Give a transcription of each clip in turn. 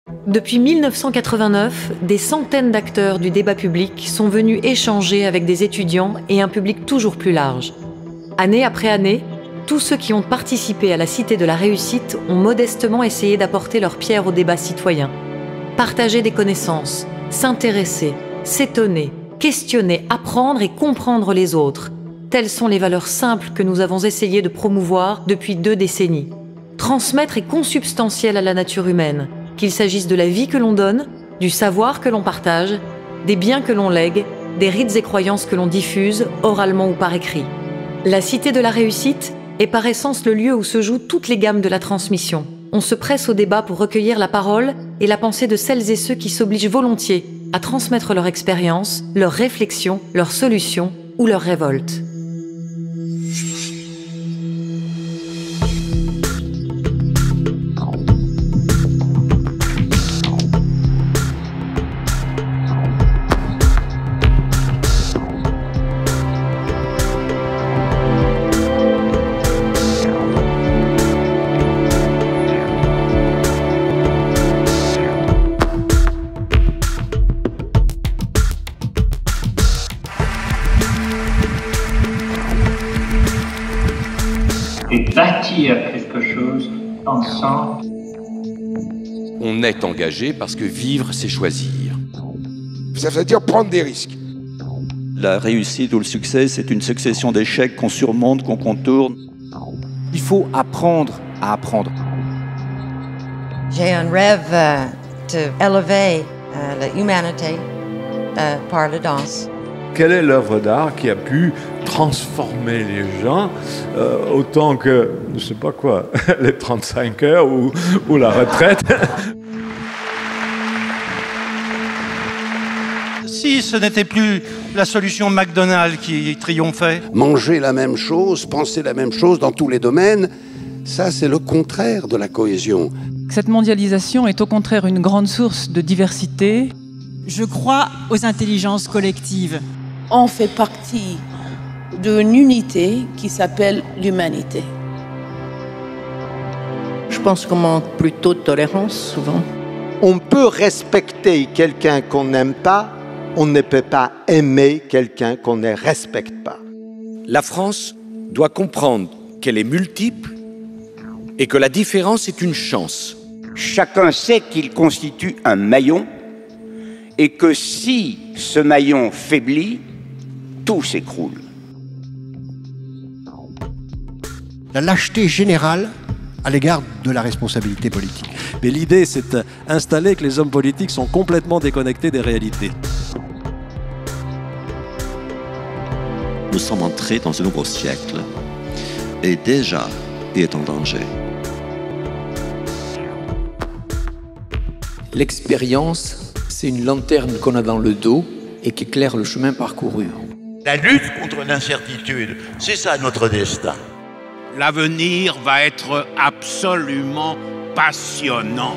Depuis 1989, des centaines d'acteurs du débat public sont venus échanger avec des étudiants et un public toujours plus large. Année après année, tous ceux qui ont participé à la Cité de la Réussite ont modestement essayé d'apporter leur pierre au débat citoyen. Partager des connaissances, s'intéresser, s'étonner, questionner, apprendre et comprendre les autres. Telles sont les valeurs simples que nous avons essayé de promouvoir depuis 2 décennies. Transmettre est consubstantiel à la nature humaine, qu'il s'agisse de la vie que l'on donne, du savoir que l'on partage, des biens que l'on lègue, des rites et croyances que l'on diffuse, oralement ou par écrit. La Cité de la Réussite est par essence le lieu où se jouent toutes les gammes de la transmission. On se presse au débat pour recueillir la parole et la pensée de celles et ceux qui s'obligent volontiers à transmettre leur expérience, leurs réflexions, leurs solutions ou leurs révoltes. Et bâtir quelque chose ensemble. On est engagé parce que vivre, c'est choisir. Ça veut dire prendre des risques. La réussite ou le succès, c'est une succession d'échecs qu'on surmonte, qu'on contourne. Il faut apprendre à apprendre. J'ai un rêve d'élever l'humanité par la danse. Quelle est l'œuvre d'art qui a pu transformer les gens autant que, je ne sais pas quoi, les 35 heures ou la retraite? Si ce n'était plus la solution McDonald's qui triomphait. Manger la même chose, penser la même chose dans tous les domaines, ça c'est le contraire de la cohésion. Cette mondialisation est au contraire une grande source de diversité. Je crois aux intelligences collectives. On fait partie d'une unité qui s'appelle l'humanité. Je pense qu'on manque plutôt de tolérance, souvent. On peut respecter quelqu'un qu'on n'aime pas, on ne peut pas aimer quelqu'un qu'on ne respecte pas. La France doit comprendre qu'elle est multiple et que la différence est une chance. Chacun sait qu'il constitue un maillon et que si ce maillon faiblit, tout s'écroule. La lâcheté générale à l'égard de la responsabilité politique. Mais l'idée, c'est d'installer que les hommes politiques sont complètement déconnectés des réalités. Nous sommes entrés dans un nouveau siècle et déjà, il est en danger. L'expérience, c'est une lanterne qu'on a dans le dos et qui éclaire le chemin parcouru. La lutte contre l'incertitude, c'est ça notre destin. L'avenir va être absolument passionnant.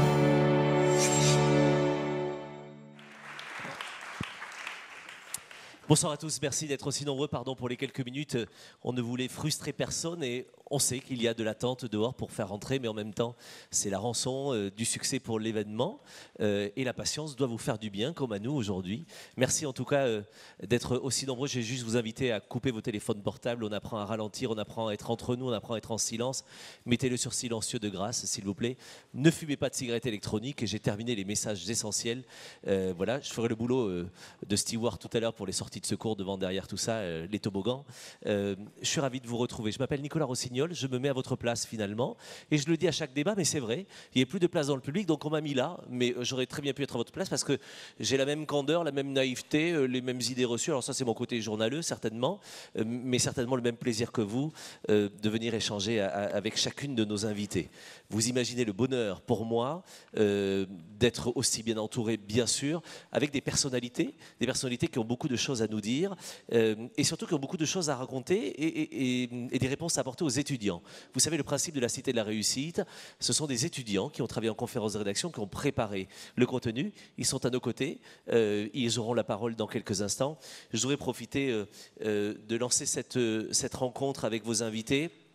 Bonsoir à tous, merci d'être aussi nombreux, pardon pour les quelques minutes, on ne voulait frustrer personne et on sait qu'il y a de l'attente dehors pour faire rentrer, mais en même temps c'est la rançon du succès pour l'événement et la patience doit vous faire du bien comme à nous aujourd'hui. Merci en tout cas d'être aussi nombreux, je vais juste vous inviter à couper vos téléphones portables, on apprend à ralentir, on apprend à être entre nous, on apprend à être en silence, mettez-le sur silencieux de grâce s'il vous plaît, ne fumez pas de cigarettes électroniques et j'ai terminé les messages essentiels, voilà, je ferai le boulot de steward tout à l'heure pour les sorties de secours devant, derrière tout ça, les toboggans. Je suis ravi de vous retrouver. Je m'appelle Nicolas Rossignol, je me mets à votre place finalement, et je le dis à chaque débat, mais c'est vrai, il n'y a plus de place dans le public, donc on m'a mis là, mais j'aurais très bien pu être à votre place parce que j'ai la même candeur, la même naïveté, les mêmes idées reçues. Alors ça, c'est mon côté journaleux, certainement, mais certainement le même plaisir que vous de venir échanger avec chacune de nos invités. Vous imaginez le bonheur pour moi d'être aussi bien entouré, bien sûr, avec des personnalités qui ont beaucoup de choses à nous dire et surtout qui ont beaucoup de choses à raconter et des réponses à apporter aux étudiants. Vous savez, le principe de la Cité de la Réussite, ce sont des étudiants qui ont travaillé en conférence de rédaction, qui ont préparé le contenu. Ils sont à nos côtés, ils auront la parole dans quelques instants. Je voudrais profiter de lancer cette rencontre avec vos invités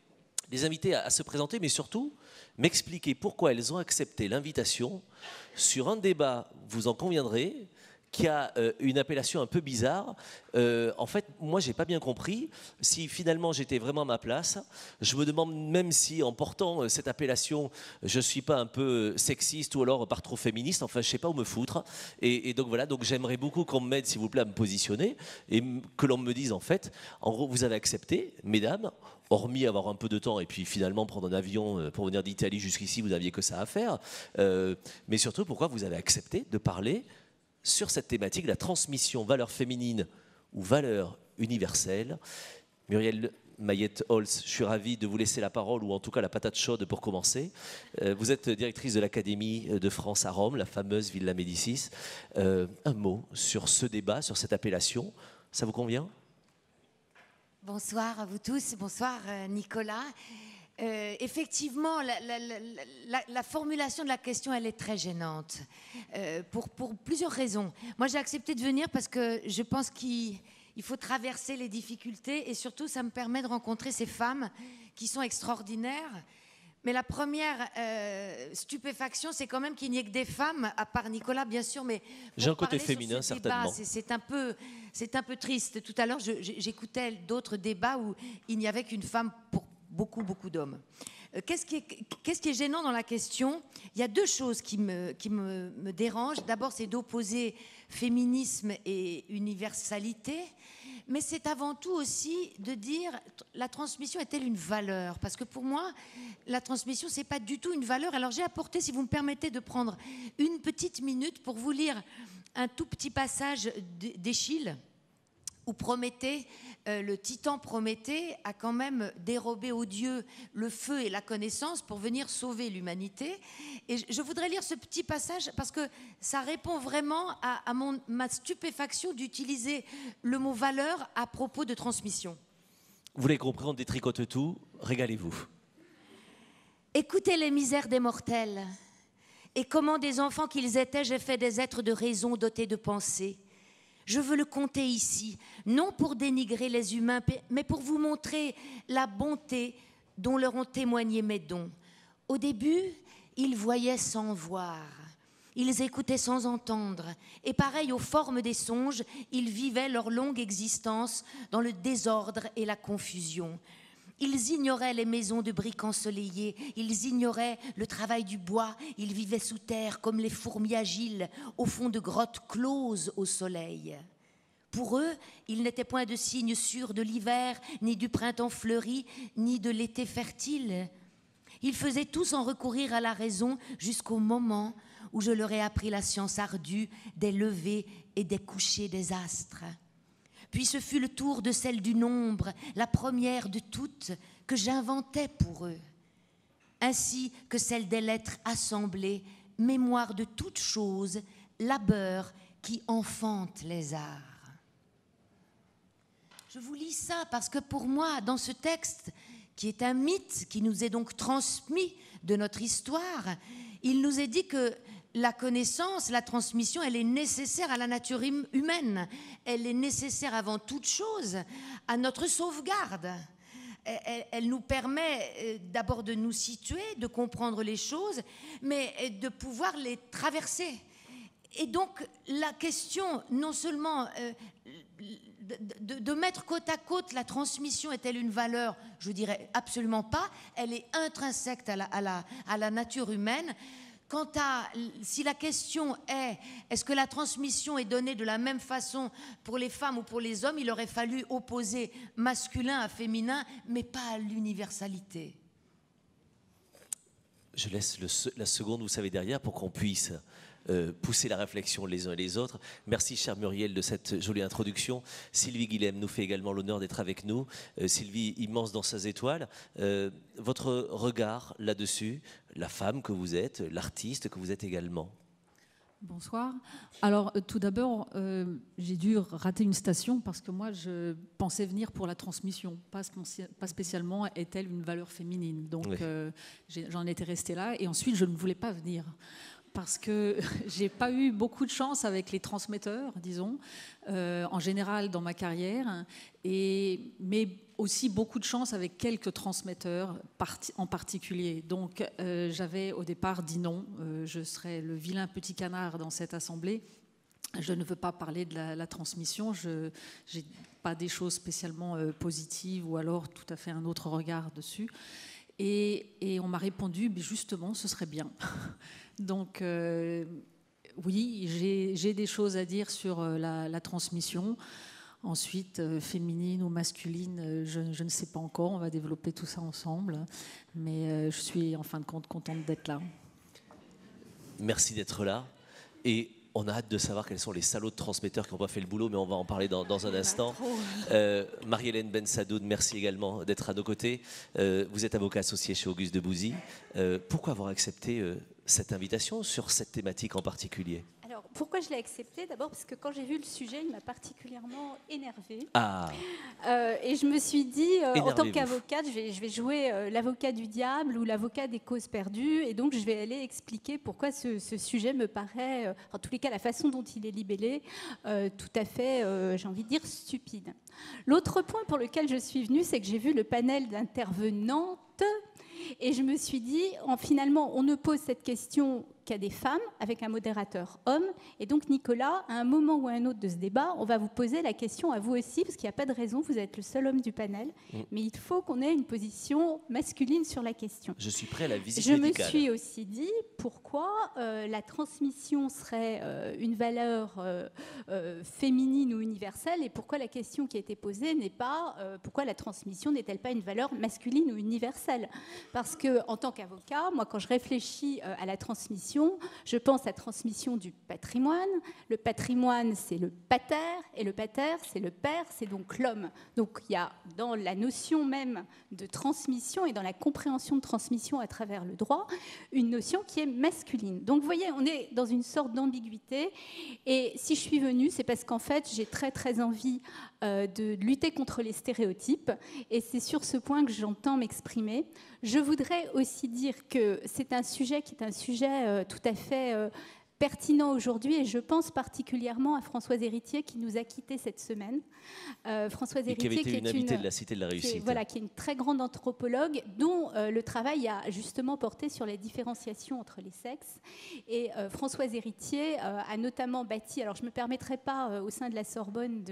les inviter à se présenter, mais surtout m'expliquer pourquoi elles ont accepté l'invitation sur un débat, vous en conviendrez, qui a une appellation un peu bizarre. En fait, moi, j'ai pas bien compris si finalement j'étais vraiment à ma place. Je me demande même si, en portant cette appellation, je suis pas un peu sexiste ou alors par trop féministe. Enfin, je sais pas où me foutre. Et donc voilà. Donc j'aimerais beaucoup qu'on m'aide, s'il vous plaît, à me positionner et que l'on me dise en fait, en gros, vous avez accepté, mesdames, hormis avoir un peu de temps et puis finalement prendre un avion pour venir d'Italie jusqu'ici, vous n'aviez que ça à faire. Mais surtout, pourquoi vous avez accepté de parler sur cette thématique, la transmission valeurs féminines ou valeurs universelles. Muriel Mayette-Holz, je suis ravi de vous laisser la parole, ou en tout cas la patate chaude pour commencer. Vous êtes directrice de l'Académie de France à Rome, la fameuse Villa Médicis. Un mot sur ce débat, sur cette appellation, ça vous convient ? Bonsoir à vous tous, bonsoir Nicolas. Effectivement, la formulation de la question, elle est très gênante, pour plusieurs raisons. Moi, j'ai accepté de venir parce que je pense qu'il faut traverser les difficultés et surtout, ça me permet de rencontrer ces femmes qui sont extraordinaires. Mais la première stupéfaction, c'est quand même qu'il n'y ait que des femmes, à part Nicolas, bien sûr, mais j'ai un côté féminin, certainement. C'est un peu triste. Tout à l'heure, j'écoutais d'autres débats où il n'y avait qu'une femme pour beaucoup d'hommes. Qu'est-ce qui est gênant dans la question ? Il y a deux choses qui me dérangent. D'abord, c'est d'opposer féminisme et universalité, mais c'est avant tout aussi de dire la transmission est-elle une valeur ? Parce que pour moi, la transmission, c'est pas du tout une valeur. Alors j'ai apporté, si vous me permettez, de prendre une petite minute pour vous lire un tout petit passage d'Échille, où Prométhée, le titan Prométhée, a quand même dérobé aux dieux le feu et la connaissance pour venir sauver l'humanité. Et je voudrais lire ce petit passage parce que ça répond vraiment à ma stupéfaction d'utiliser le mot valeur à propos de transmission. Vous l'avez compris, on détricote tout, régalez-vous. Écoutez les misères des mortels, et comment des enfants qu'ils étaient, j'ai fait des êtres de raison dotés de pensée. Je veux le compter ici, non pour dénigrer les humains, mais pour vous montrer la bonté dont leur ont témoigné mes dons. Au début, ils voyaient sans voir, ils écoutaient sans entendre, et pareil aux formes des songes, ils vivaient leur longue existence dans le désordre et la confusion. Ils ignoraient les maisons de briques ensoleillées, ils ignoraient le travail du bois, ils vivaient sous terre comme les fourmis agiles, au fond de grottes closes au soleil. Pour eux, il n'était point de signe sûr de l'hiver, ni du printemps fleuri, ni de l'été fertile. Ils faisaient tous en recourir à la raison jusqu'au moment où je leur ai appris la science ardue des levées et des couchers des astres. Puis ce fut le tour de celle du nombre, la première de toutes, que j'inventais pour eux, ainsi que celle des lettres assemblées, mémoire de toutes choses, labeur qui enfante les arts. Je vous lis ça parce que pour moi, dans ce texte, qui est un mythe, qui nous est donc transmis de notre histoire, il nous est dit que la connaissance, la transmission, elle est nécessaire à la nature humaine. Elle est nécessaire avant toute chose à notre sauvegarde. Elle nous permet d'abord de nous situer, de comprendre les choses, mais de pouvoir les traverser. Et donc la question, non seulement de mettre côte à côte la transmission est-elle une valeur, je dirais absolument pas, elle est intrinsèque à la nature humaine. Quant à si la question est-ce que la transmission est donnée de la même façon pour les femmes ou pour les hommes, il aurait fallu opposer masculin à féminin, mais pas à l'universalité. Je laisse la seconde, vous savez, derrière pour qu'on puisse pousser la réflexion les uns et les autres. Merci, chère Muriel, de cette jolie introduction. Sylvie Guilhem nous fait également l'honneur d'être avec nous. Sylvie, immense dans ses étoiles. Votre regard là-dessus, la femme que vous êtes, l'artiste que vous êtes également. Bonsoir. Alors, tout d'abord, j'ai dû rater une station parce que moi, je pensais venir pour la transmission, pas spécialement est-elle une valeur féminine. Donc, oui. J'en étais restée là et ensuite, je ne voulais pas venir. parce que j'ai pas eu beaucoup de chance avec les transmetteurs, disons, en général dans ma carrière, mais aussi beaucoup de chance avec quelques transmetteurs en particulier. Donc j'avais au départ dit non, je serais le vilain petit canard dans cette assemblée. Je ne veux pas parler de la transmission, je n'ai pas des choses spécialement positives ou alors tout à fait un autre regard dessus. Et on m'a répondu, mais justement, ce serait bien. Donc, oui, j'ai des choses à dire sur la transmission. Ensuite, féminine ou masculine, je ne sais pas encore. On va développer tout ça ensemble. Mais je suis, en fin de compte, contente d'être là. Merci d'être là. Et on a hâte de savoir quels sont les salauds de transmetteurs qui n'ont pas fait le boulot, mais on va en parler dans un instant. Marie-Hélène Bensadoun, merci également d'être à nos côtés. Vous êtes avocat associé chez Auguste de Bouzy. Pourquoi avoir accepté cette invitation sur cette thématique en particulier ? Alors, pourquoi je l'ai accepté ? D'abord parce que quand j'ai vu le sujet, il m'a particulièrement énervée. Ah. Et je me suis dit, en tant qu'avocate, je vais jouer l'avocat du diable ou l'avocat des causes perdues. Et donc, je vais aller expliquer pourquoi ce sujet me paraît, en tous les cas, la façon dont il est libellé, tout à fait, j'ai envie de dire, stupide. L'autre point pour lequel je suis venue, c'est que j'ai vu le panel d'intervenantes. Et je me suis dit, finalement, on ne pose cette question qu'à des femmes, avec un modérateur homme. Et donc, Nicolas, à un moment ou à un autre de ce débat, on va vous poser la question à vous aussi, parce qu'il n'y a pas de raison, vous êtes le seul homme du panel. Mais il faut qu'on ait une position masculine sur la question. Je suis prêt à la visite médicale. médicale. Je me suis aussi dit, pourquoi la transmission serait une valeur féminine ou universelle, et pourquoi la question qui a été posée n'est pas pourquoi la transmission n'est-elle pas une valeur masculine ou universelle ? Parce que, en tant qu'avocat, moi, quand je réfléchis à la transmission, je pense à la transmission du patrimoine. Le patrimoine, c'est le pater, et le pater, c'est le père, c'est donc l'homme. Donc, il y a dans la notion même de transmission et dans la compréhension de transmission à travers le droit, une notion qui est masculine. Donc, vous voyez, on est dans une sorte d'ambiguïté. Et si je suis venue, c'est parce qu'en fait, j'ai très, très envie de lutter contre les stéréotypes. Et c'est sur ce point que j'entends m'exprimer. Je voudrais aussi dire que c'est un sujet qui est un sujet tout à fait pertinent aujourd'hui, et je pense particulièrement à Françoise Héritier qui nous a quittés cette semaine. Françoise Héritier, qui avait été une invitée de la Cité de la Réussite. Qui est une très grande anthropologue dont le travail a justement porté sur la différenciation entre les sexes. Et Françoise Héritier a notamment bâti, alors je ne me permettrai pas au sein de la Sorbonne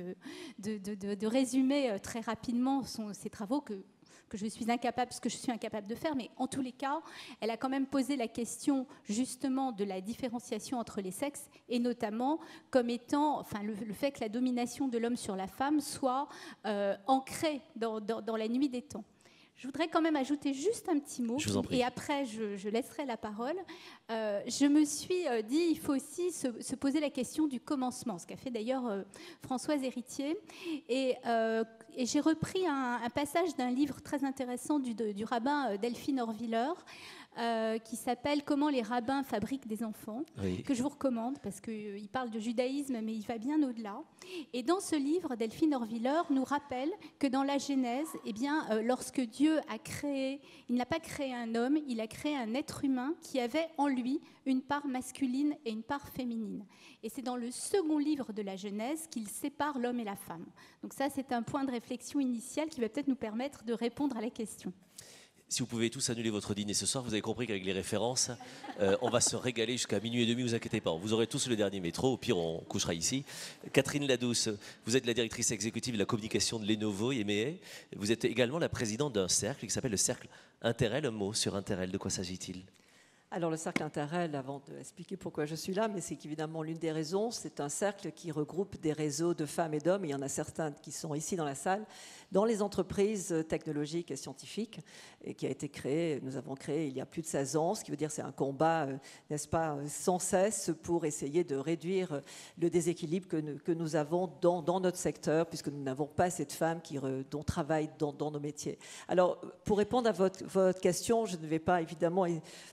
de résumer très rapidement ses travaux que je suis incapable, ce que je suis incapable de faire, mais en tous les cas, elle a quand même posé la question justement de la différenciation entre les sexes, et notamment comme étant, le fait que la domination de l'homme sur la femme soit ancrée dans la nuit des temps. Je voudrais quand même ajouter juste un petit mot, et après je laisserai la parole. Je me suis dit, il faut aussi se poser la question du commencement, ce qu'a fait d'ailleurs Françoise Héritier. Et j'ai repris un passage d'un livre très intéressant du rabbin Delphine Horviller, qui s'appelle « Comment les rabbins fabriquent des enfants », que je vous recommande parce qu'il parle de judaïsme, mais il va bien au-delà. Et dans ce livre, Delphine Horviller nous rappelle que dans la Genèse, lorsque Dieu a créé, il n'a pas créé un homme, il a créé un être humain qui avait en lui une part masculine et une part féminine. Et c'est dans le second livre de la Genèse qu'il sépare l'homme et la femme. Donc ça, c'est un point de réflexion initial qui va peut-être nous permettre de répondre à la question. Si vous pouvez tous annuler votre dîner ce soir, vous avez compris qu'avec les références, on va se régaler jusqu'à minuit et demi, vous inquiétez pas. Vous aurez tous le dernier métro, au pire on couchera ici. Catherine Ladouce, vous êtes la directrice exécutive de la communication de Lenovo EMEA. Vous êtes également la présidente d'un cercle qui s'appelle le Cercle Interrel. Un mot sur Interrel, de quoi s'agit-il ? Alors le cercle Interrel, avant d'expliquer pourquoi je suis là, mais c'est qu'évidemment l'une des raisons, c'est un cercle qui regroupe des réseaux de femmes et d'hommes, il y en a certains qui sont ici dans la salle, dans les entreprises technologiques et scientifiques, et qui a été créé, nous avons créé il y a plus de 16 ans, ce qui veut dire c'est un combat, n'est-ce pas, sans cesse pour essayer de réduire le déséquilibre que nous avons dans notre secteur, puisque nous n'avons pas assez de femmes dont travaillent dans nos métiers. Alors, pour répondre à votre question, je ne vais pas évidemment pouvoir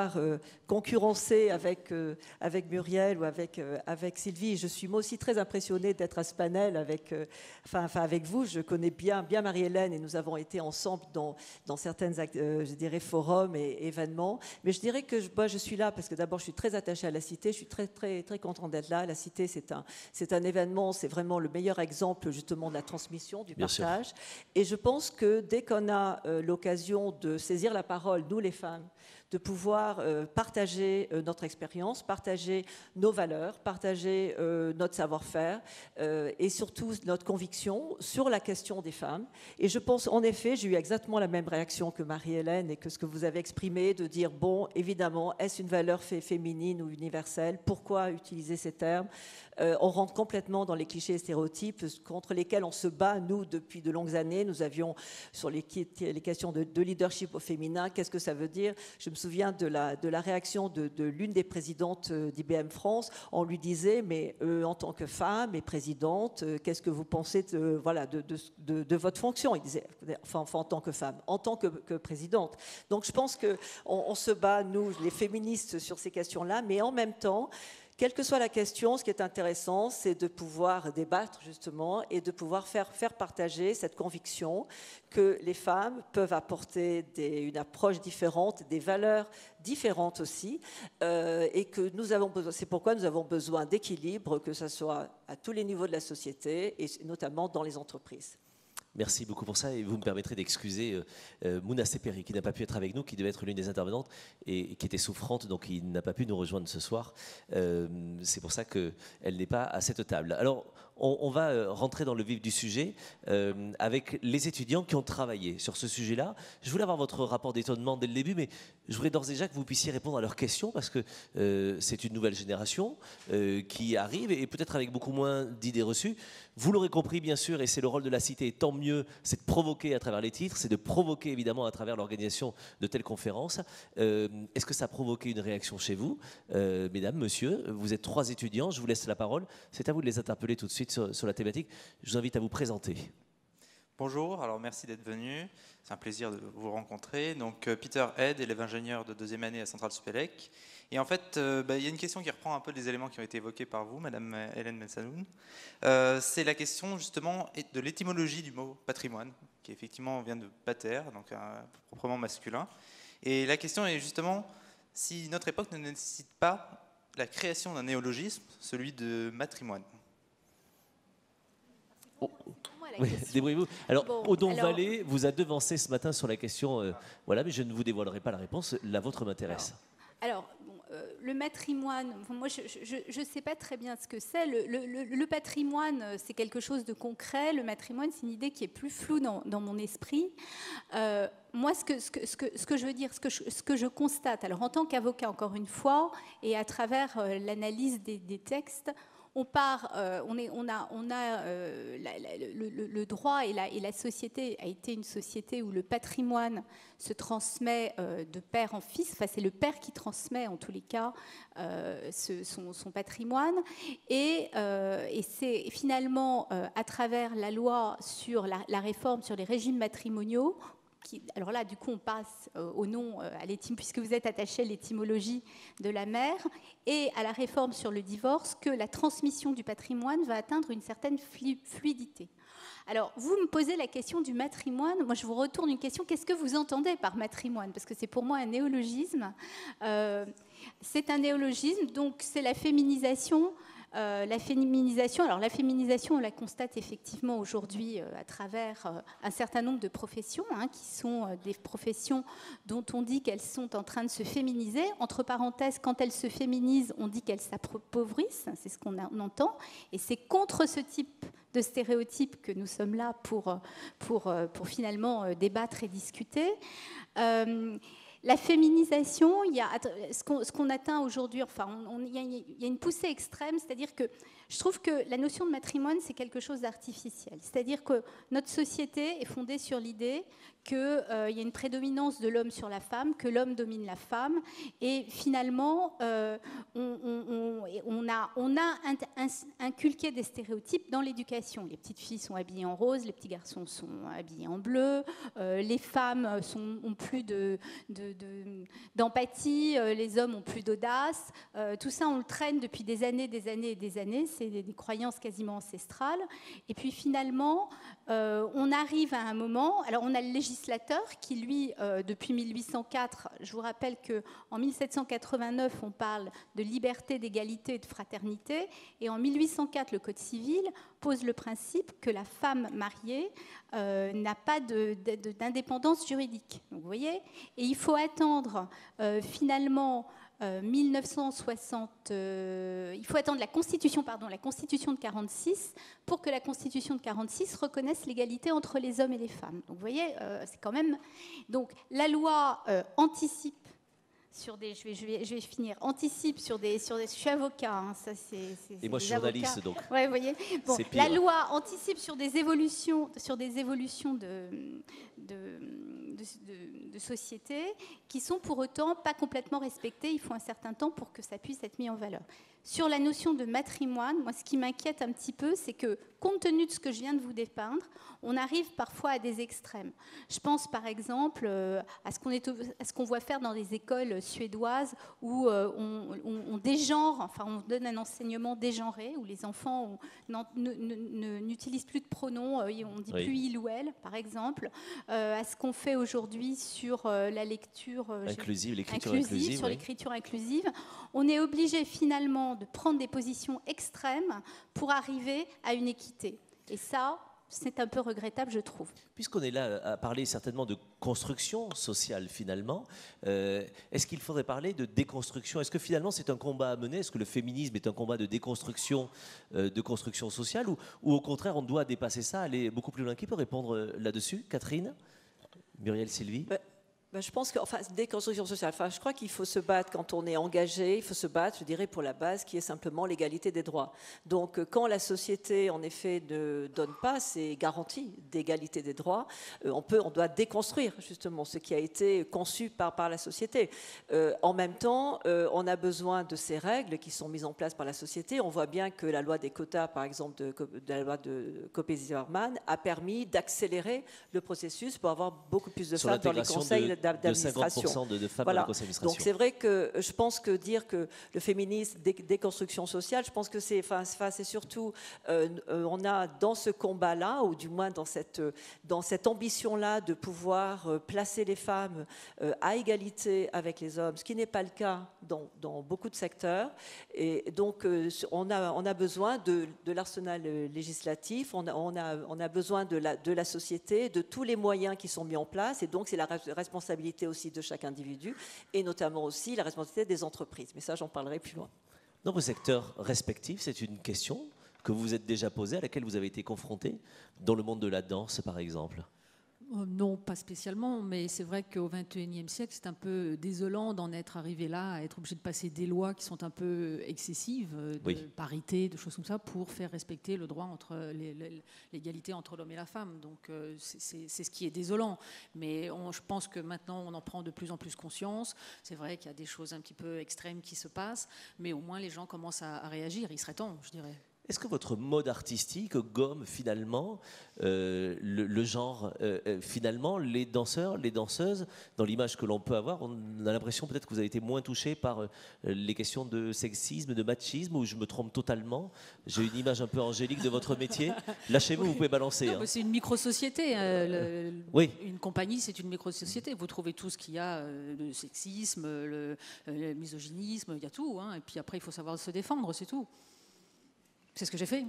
pouvoir concurrencer avec Muriel ou avec Sylvie. Je suis moi aussi très impressionnée d'être à ce panel avec vous. Je connais bien Marie-Hélène et nous avons été ensemble dans certaines, je dirais, forums et événements. Mais je dirais que moi, je suis là parce que d'abord, je suis très attachée à la Cité. Je suis très, très, très contente d'être là. La Cité, c'est un événement, c'est vraiment le meilleur exemple justement de la transmission, du partage. Sûr. Et je pense que dès qu'on a l'occasion de saisir la parole, nous les femmes, de pouvoir partager notre expérience, partager nos valeurs, partager notre savoir-faire et surtout notre conviction sur la question des femmes. Et je pense, en effet, j'ai eu exactement la même réaction que Marie-Hélène et que ce que vous avez exprimé, de dire, bon, évidemment, est-ce une valeur féminine ou universelle? Pourquoi utiliser ces termes? On rentre complètement dans les clichés et stéréotypes contre lesquels on se bat, nous, depuis de longues années. Nous avions, sur les questions de leadership au féminin, qu'est-ce que ça veut dire? Je me souviens de la réaction de l'une des présidentes d'IBM France. On lui disait, mais en tant que femme et présidente, qu'est-ce que vous pensez de votre fonction? Il disait, enfin, en tant que femme, en tant que présidente. Donc je pense qu'on se bat, nous, les féministes, sur ces questions-là, mais en même temps, quelle que soit la question, ce qui est intéressant, c'est de pouvoir débattre justement et de pouvoir faire partager cette conviction que les femmes peuvent apporter une approche différente, des valeurs différentes aussi, et que nous avons besoin. C'est pourquoi nous avons besoin d'équilibre, que ce soit à tous les niveaux de la société et notamment dans les entreprises. Merci beaucoup pour ça et vous me permettrez d'excuser Mouna Seperi qui n'a pas pu être avec nous, qui devait être l'une des intervenantes et qui était souffrante, donc il n'a pas pu nous rejoindre ce soir. C'est pour ça qu'elle n'est pas à cette table. Alors on va rentrer dans le vif du sujet avec les étudiants qui ont travaillé sur ce sujet-là. Je voulais avoir votre rapport d'étonnement dès le début, mais je voudrais d'ores et déjà que vous puissiez répondre à leurs questions parce que c'est une nouvelle génération qui arrive et peut-être avec beaucoup moins d'idées reçues. Vous l'aurez compris bien sûr, et c'est le rôle de la Cité, tant mieux, c'est de provoquer à travers les titres, c'est de provoquer évidemment à travers l'organisation de telles conférences. Est-ce que ça a provoqué une réaction chez vous, mesdames, monsieur? Vous êtes 3 étudiants, je vous laisse la parole. C'est à vous de les interpeller tout de suite sur la thématique. Je vous invite à vous présenter. Bonjour, alors merci d'être venu. C'est un plaisir de vous rencontrer. Donc Peter Head, élève ingénieur de 2e année à Centrale Supélec. Et en fait, il y a une question qui reprend un peu les éléments qui ont été évoqués par vous, Madame Hélène Mensanoun. C'est la question justement de l'étymologie du mot patrimoine, qui effectivement vient de pater, donc proprement masculin. Et la question est justement si notre époque ne nécessite pas la création d'un néologisme, celui de matrimoine. Oui, débrouillez-vous. Alors, Odon Vallée vous a devancé ce matin sur la question, voilà, mais je ne vous dévoilerai pas la réponse, la vôtre m'intéresse. Alors le matrimoine, moi je ne sais pas très bien ce que c'est. Le patrimoine, c'est quelque chose de concret. Le matrimoine, c'est une idée qui est plus floue dans mon esprit. Moi, ce que je veux dire, ce que je constate, alors en tant qu'avocat, encore une fois, et à travers l'analyse des textes, on a le droit et la société a été une société où le patrimoine se transmet de père en fils. Enfin, c'est le père qui transmet en tous les cas son patrimoine. Et c'est finalement à travers la loi sur la réforme sur les régimes matrimoniaux. Alors là, du coup, on passe au nom, puisque vous êtes attaché à l'étymologie de la mère, et à la réforme sur le divorce, que la transmission du patrimoine va atteindre une certaine fluidité. Alors, vous me posez la question du matrimoine. Moi, je vous retourne une question. Qu'est-ce que vous entendez par matrimoine? Parce que c'est pour moi un néologisme. C'est un néologisme, donc c'est la féminisation. La féminisation, on la constate effectivement aujourd'hui à travers un certain nombre de professions, qui sont des professions dont on dit qu'elles sont en train de se féminiser. Entre parenthèses, quand elles se féminisent, on dit qu'elles s'appauvrissent, c'est ce qu'on entend, et c'est contre ce type de stéréotypes que nous sommes là pour finalement débattre et discuter. La féminisation, il y a ce qu'on atteint aujourd'hui, enfin, il y a une poussée extrême, c'est-à-dire que je trouve que la notion de matrimoine, c'est quelque chose d'artificiel. C'est-à-dire que notre société est fondée sur l'idée qu'il y a une prédominance de l'homme sur la femme, que l'homme domine la femme, et finalement, on a inculqué des stéréotypes dans l'éducation. Les petites filles sont habillées en rose, les petits garçons sont habillés en bleu, les femmes ont plus d'empathie, les hommes ont plus d'audace. Tout ça, on le traîne depuis des années et des années. C'est des croyances quasiment ancestrales. Et puis finalement, on arrive à un moment. Alors, on a le législateur qui, lui, depuis 1804, je vous rappelle qu'en 1789, on parle de liberté, d'égalité et de fraternité. Et en 1804, le Code civil pose le principe que la femme mariée n'a pas d'indépendance juridique. Donc, vous voyez, et il faut attendre finalement 1960. Il faut attendre la Constitution de 46 pour que la Constitution de 46 reconnaisse l'égalité entre les hommes et les femmes. Donc, vous voyez, c'est quand même. Donc, la loi anticipe. Je vais finir. Anticipe sur des. Je suis avocat, hein, ça c'est. Et moi je suis journaliste donc. Ouais, vous voyez. Bon, la loi anticipe sur des évolutions, de société qui sont pour autant pas complètement respectées. Il faut un certain temps pour que ça puisse être mis en valeur. Sur la notion de matrimoine, moi ce qui m'inquiète un petit peu, c'est que compte tenu de ce que je viens de vous dépeindre, on arrive parfois à des extrêmes. Je pense par exemple à ce qu'on voit faire dans les écoles suédoises où on dégenre, enfin on donne un enseignement dégenré, où les enfants n'utilisent plus de pronoms, on dit plus il ou elle, par exemple, à ce qu'on fait aujourd'hui sur la lecture l'écriture inclusive, sur l'écriture inclusive. On est obligé finalement de prendre des positions extrêmes pour arriver à une équité. Et ça, c'est un peu regrettable, je trouve. Puisqu'on est là à parler certainement de construction sociale, finalement, est-ce qu'il faudrait parler de déconstruction? Est-ce que finalement c'est un combat à mener? Est-ce que le féminisme est un combat de déconstruction, de construction sociale, ou au contraire on doit dépasser ça, aller beaucoup plus loin? Qui peut répondre là-dessus? Catherine? Muriel, Sylvie? Je pense que, déconstruction sociale, je crois qu'il faut se battre quand on est engagé, il faut se battre, je dirais, pour la base qui est simplement l'égalité des droits. Donc, quand la société, en effet, ne donne pas ces garanties d'égalité des droits, on doit déconstruire, justement, ce qui a été conçu par la société. En même temps, on a besoin de ces règles qui sont mises en place par la société. On voit bien que la loi des quotas, par exemple, de la loi de Copé-Zimmermann, a permis d'accélérer le processus pour avoir beaucoup plus de femmes dans les conseils d'administration. De femmes dans les conseils d'administration. Donc c'est vrai que je pense que dire que le féminisme, déconstruction sociale, je pense que c'est surtout, on a dans ce combat-là, ou du moins dans cette ambition-là de pouvoir placer les femmes à égalité avec les hommes, ce qui n'est pas le cas dans beaucoup de secteurs. Et donc on a besoin de l'arsenal législatif, on a besoin de la société, de tous les moyens qui sont mis en place, et donc c'est la responsabilité aussi de chaque individu, et notamment aussi la responsabilité des entreprises. Mais ça, j'en parlerai plus loin. Dans vos secteurs respectifs, c'est une question que vous vous êtes déjà posée, à laquelle vous avez été confronté, dans le monde de la danse, par exemple? Non, pas spécialement, mais c'est vrai qu'au XXIe siècle, c'est un peu désolant d'en être arrivé là, à être obligé de passer des lois qui sont un peu excessives, de parité, de choses comme ça, pour faire respecter le droit l'égalité entre l'homme et la femme. Donc c'est ce qui est désolant. Mais je pense que maintenant, on en prend de plus en plus conscience. C'est vrai qu'il y a des choses un petit peu extrêmes qui se passent, mais au moins les gens commencent à réagir. Il serait temps, je dirais. Est-ce que votre mode artistique gomme finalement le genre, finalement les danseurs, les danseuses, dans l'image que l'on peut avoir, on a l'impression peut-être que vous avez été moins touché par les questions de sexisme, de machisme, ou je me trompe totalement? J'ai une image un peu angélique de votre métier. Lâchez-vous, vous pouvez balancer. Non, c'est une micro-société. Une compagnie, c'est une micro-société. Vous trouvez tout ce qu'il y a, le sexisme, le misogynisme, il y a tout. Hein. Et puis après, il faut savoir se défendre, c'est tout. C'est ce que j'ai fait.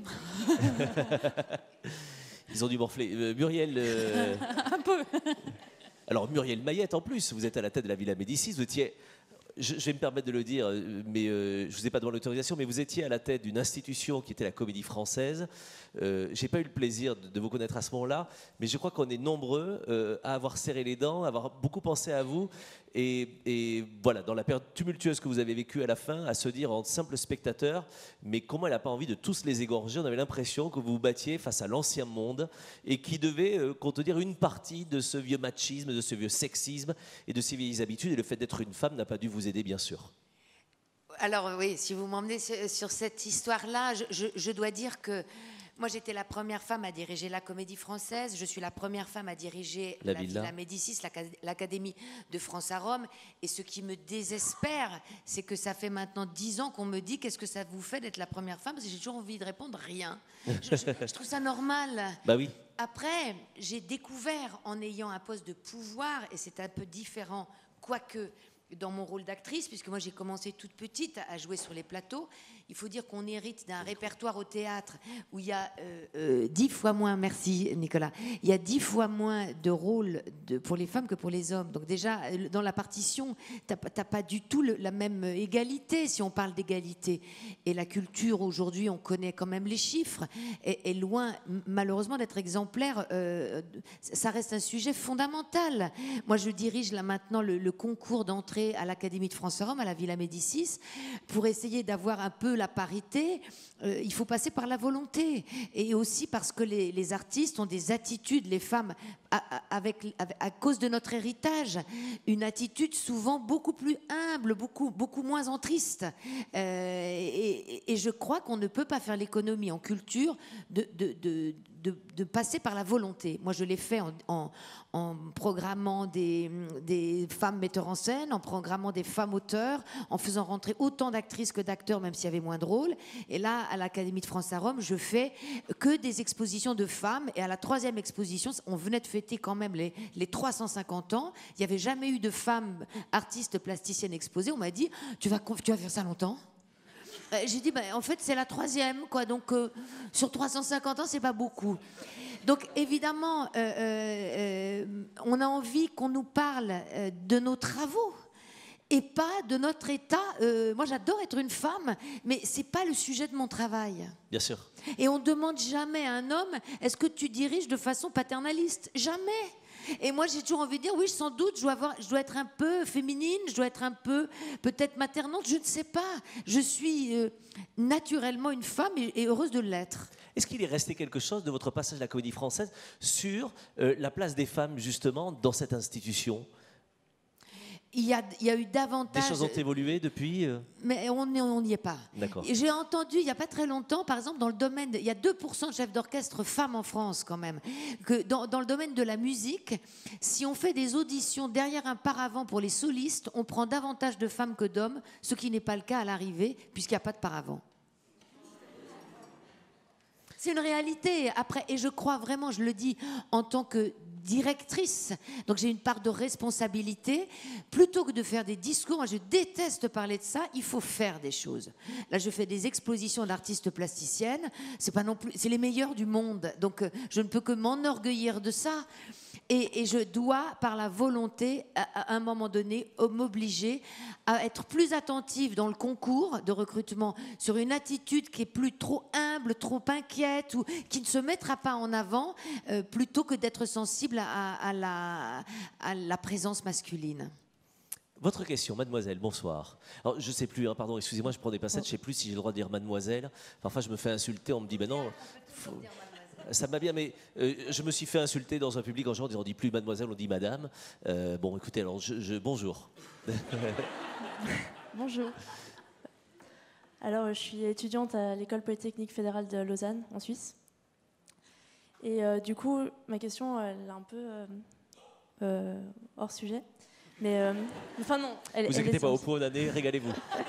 Ils ont dû morfler. Muriel... Un peu. Alors Muriel Mayette, en plus, vous êtes à la tête de la Villa Médicis, vous étiez... Je vais me permettre de le dire, mais je ne vous ai pas demandé l'autorisation, mais vous étiez à la tête d'une institution qui était la Comédie Française. Je n'ai pas eu le plaisir de vous connaître à ce moment-là, mais je crois qu'on est nombreux à avoir serré les dents, à avoir beaucoup pensé à vous. Et voilà, dans la période tumultueuse que vous avez vécue à la fin, à se dire en simple spectateur, mais comment elle n'a pas envie de tous les égorger. On avait l'impression que vous vous battiez face à l'ancien monde et qui devait contenir une partie de ce vieux machisme, de ce vieux sexisme et de ces vieilles habitudes. Et le fait d'être une femme n'a pas dû vous aider, bien sûr. Alors oui, si vous m'emmenez sur cette histoire-là, je dois dire que moi j'étais la première femme à diriger la Comédie Française, je suis la première femme à diriger la Villa Médicis, l'Académie de France à Rome, et ce qui me désespère, c'est que ça fait maintenant 10 ans qu'on me dit qu'est-ce que ça vous fait d'être la première femme, parce que j'ai toujours envie de répondre rien. Je trouve ça normal. Bah oui. Après, j'ai découvert en ayant un poste de pouvoir, et c'est un peu différent, quoique dans mon rôle d'actrice, puisque moi j'ai commencé toute petite à jouer sur les plateaux. Il faut dire qu'on hérite d'un répertoire au théâtre où il y a 10 fois moins, merci Nicolas, il y a 10 fois moins de rôles pour les femmes que pour les hommes. Donc déjà, dans la partition, t'as pas du tout la même égalité, si on parle d'égalité. Et la culture, aujourd'hui, on connaît quand même les chiffres, est loin, malheureusement, d'être exemplaire. Ça reste un sujet fondamental. Moi, je dirige là maintenant le concours d'entrée à l'Académie de France à Rome, à la Villa Médicis, pour essayer d'avoir un peu la parité. Il faut passer par la volonté, et aussi parce que les artistes ont des attitudes, les femmes, à cause de notre héritage, une attitude souvent beaucoup plus humble, beaucoup moins entriste. Et je crois qu'on ne peut pas faire l'économie en culture de passer par la volonté. Moi, je l'ai fait en programmant des femmes metteurs en scène, en programmant des femmes auteurs, en faisant rentrer autant d'actrices que d'acteurs, même s'il y avait moins de rôles. Et là, à l'Académie de France à Rome, je fais que des expositions de femmes. Et à la 3e exposition, on venait de fêter quand même les 350 ans. Il n'y avait jamais eu de femmes artistes plasticiennes exposées. On m'a dit, tu vas faire ça longtemps ? J'ai dit, en fait, c'est la 3e, quoi. Donc, sur 350 ans, c'est pas beaucoup. Donc, évidemment, on a envie qu'on nous parle de nos travaux et pas de notre état. Moi, j'adore être une femme, mais c'est pas le sujet de mon travail. Bien sûr. Et on demande jamais à un homme, est-ce que tu diriges de façon paternaliste ? Jamais. Et moi, j'ai toujours envie de dire, oui, sans doute, je dois être un peu féminine, je dois être un peu, peut-être maternante, je ne sais pas. Je suis naturellement une femme et heureuse de l'être. Est-ce qu'il est resté quelque chose de votre passage à la Comédie Française sur la place des femmes, justement, dans cette institution ? Il y a eu davantage... Des choses ont évolué depuis Mais on n'y est pas. D'accord. J'ai entendu, il n'y a pas très longtemps, par exemple, dans le domaine... Il y a 2% de chefs d'orchestre femmes en France, quand même. Que dans le domaine de la musique, si on fait des auditions derrière un paravent pour les solistes, on prend davantage de femmes que d'hommes, ce qui n'est pas le cas à l'arrivée, puisqu'il n'y a pas de paravent. C'est une réalité. Après, et je crois vraiment, je le dis en tant que directrice, donc j'ai une part de responsabilité. Plutôt que de faire des discours, moi je déteste parler de ça, il faut faire des choses. Là, je fais des expositions d'artistes plasticiennes, c'est pas non plus, c'est les meilleurs du monde, donc je ne peux que m'enorgueillir de ça. Et je dois, par la volonté, à un moment donné, m'obliger à être plus attentive dans le concours de recrutement sur une attitude qui est plus trop humble, trop inquiète, ou qui ne se mettra pas en avant, plutôt que d'être sensible à la présence masculine. Votre question, mademoiselle, bonsoir. Alors, je ne sais plus, pardon, excusez-moi, je prends des passettes, je ne sais plus si j'ai le droit de dire mademoiselle. Parfois, je me fais insulter, on me dit, ben non... Ça m'a bien, mais je me suis fait insulter dans un public en disant on dit plus mademoiselle, on dit madame. Bon, écoutez, alors bonjour. Bonjour. Alors, je suis étudiante à l'École Polytechnique Fédérale de Lausanne, en Suisse. Et du coup, ma question, elle est un peu hors sujet. Mais, enfin non. Vous inquiétez pas, au point d'année, régalez-vous.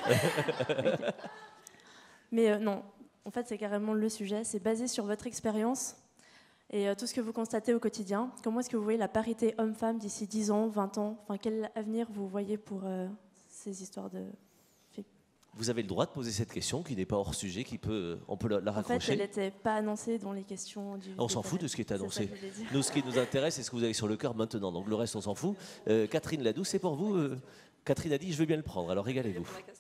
Mais non. En fait, c'est carrément le sujet. C'est basé sur votre expérience et tout ce que vous constatez au quotidien. Comment est-ce que vous voyez la parité homme-femme d'ici 10 ans, 20 ans ? Enfin, quel avenir vous voyez pour ces histoires de filles ? Vous avez le droit de poser cette question qui n'est pas hors sujet, on peut la raccrocher. En fait, elle n'était pas annoncée dans les questions du... On s'en fout de ce qui est annoncé. Nous, ce qui nous intéresse, c'est ce que vous avez sur le cœur maintenant. Donc le reste, on s'en fout. Catherine Ladoux, c'est pour vous. Catherine a dit, je veux bien le prendre. Alors régalez-vous.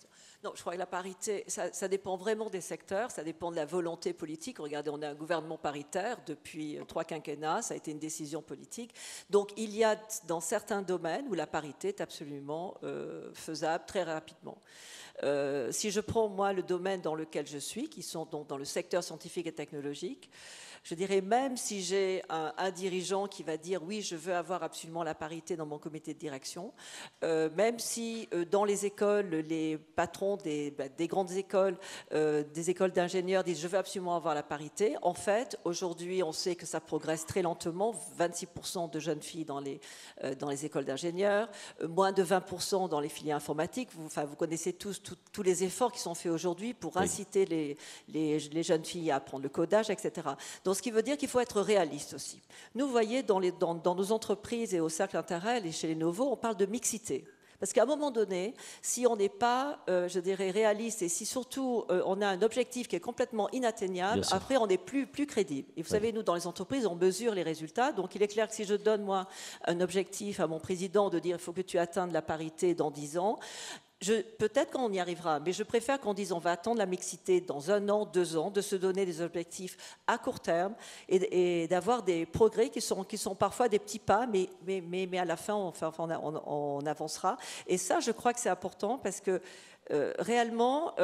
Non, je crois que la parité, ça dépend vraiment des secteurs, ça dépend de la volonté politique. Regardez, on a un gouvernement paritaire depuis 3 quinquennats, ça a été une décision politique. Donc il y a dans certains domaines où la parité est absolument faisable très rapidement. Si je prends moi le domaine dans lequel je suis, qui sont donc dans le secteur scientifique et technologique, je dirais même si j'ai un dirigeant qui va dire oui, je veux avoir absolument la parité dans mon comité de direction, même si dans les écoles, les patrons des grandes écoles, des écoles d'ingénieurs disent je veux absolument avoir la parité, en fait, aujourd'hui, on sait que ça progresse très lentement, 26% de jeunes filles dans les écoles d'ingénieurs, moins de 20% dans les filières informatiques. Vous connaissez tous les efforts qui sont faits aujourd'hui pour inciter les jeunes filles à apprendre le codage, etc. Donc, ce qui veut dire qu'il faut être réaliste aussi. Nous, vous voyez, dans nos entreprises et au Cercle Interrel et chez les Novos, on parle de mixité. Parce qu'à un moment donné, si on n'est pas, je dirais, réaliste et si surtout on a un objectif qui est complètement inatteignable, après on n'est plus crédible. Et vous savez, nous, dans les entreprises, on mesure les résultats. Donc il est clair que si je donne, moi, un objectif à mon président de dire il faut que tu atteignes la parité dans 10 ans, peut-être qu'on y arrivera, mais je préfère qu'on dise on va attendre la mixité dans 1 an, 2 ans, de se donner des objectifs à court terme et d'avoir des progrès qui sont parfois des petits pas, mais à la fin, on avancera. Et ça, je crois que c'est important parce que réellement,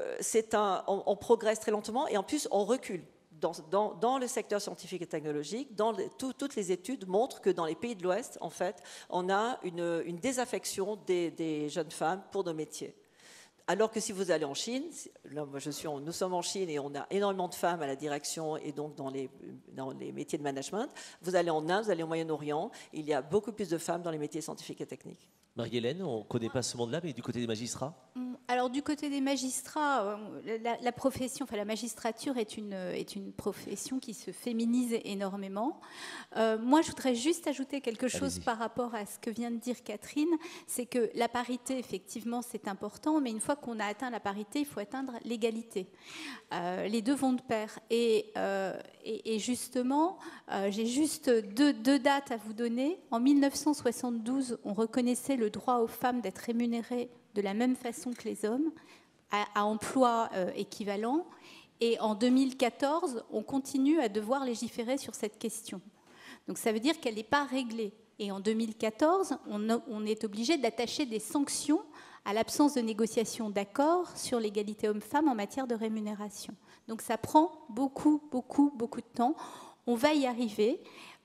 on progresse très lentement et en plus, on recule. Dans le secteur scientifique et technologique, toutes les études montrent que dans les pays de l'Ouest, en fait, on a une désaffection des jeunes femmes pour nos métiers. Alors que si vous allez en Chine, là, nous sommes en Chine et on a énormément de femmes à la direction et donc dans les métiers de management. Vous allez en Inde, vous allez au Moyen-Orient, il y a beaucoup plus de femmes dans les métiers scientifiques et techniques. Marie-Hélène, on ne connaît pas ce monde-là, mais du côté des magistrats ? Alors du côté des magistrats, la profession, la magistrature est une profession qui se féminise énormément. Moi, je voudrais juste ajouter quelque chose par rapport à ce que vient de dire Catherine, c'est que la parité, effectivement, c'est important, mais une fois qu'on a atteint la parité, il faut atteindre l'égalité. Les deux vont de pair. Et justement, j'ai juste deux dates à vous donner. En 1972, on reconnaissait le droit aux femmes d'être rémunérées de la même façon que les hommes, à emploi équivalent. Et en 2014, on continue à devoir légiférer sur cette question. Donc ça veut dire qu'elle n'est pas réglée. Et en 2014, on est obligé d'attacher des sanctions à l'absence de négociation d'accord sur l'égalité homme-femme en matière de rémunération. Donc ça prend beaucoup de temps. On va y arriver,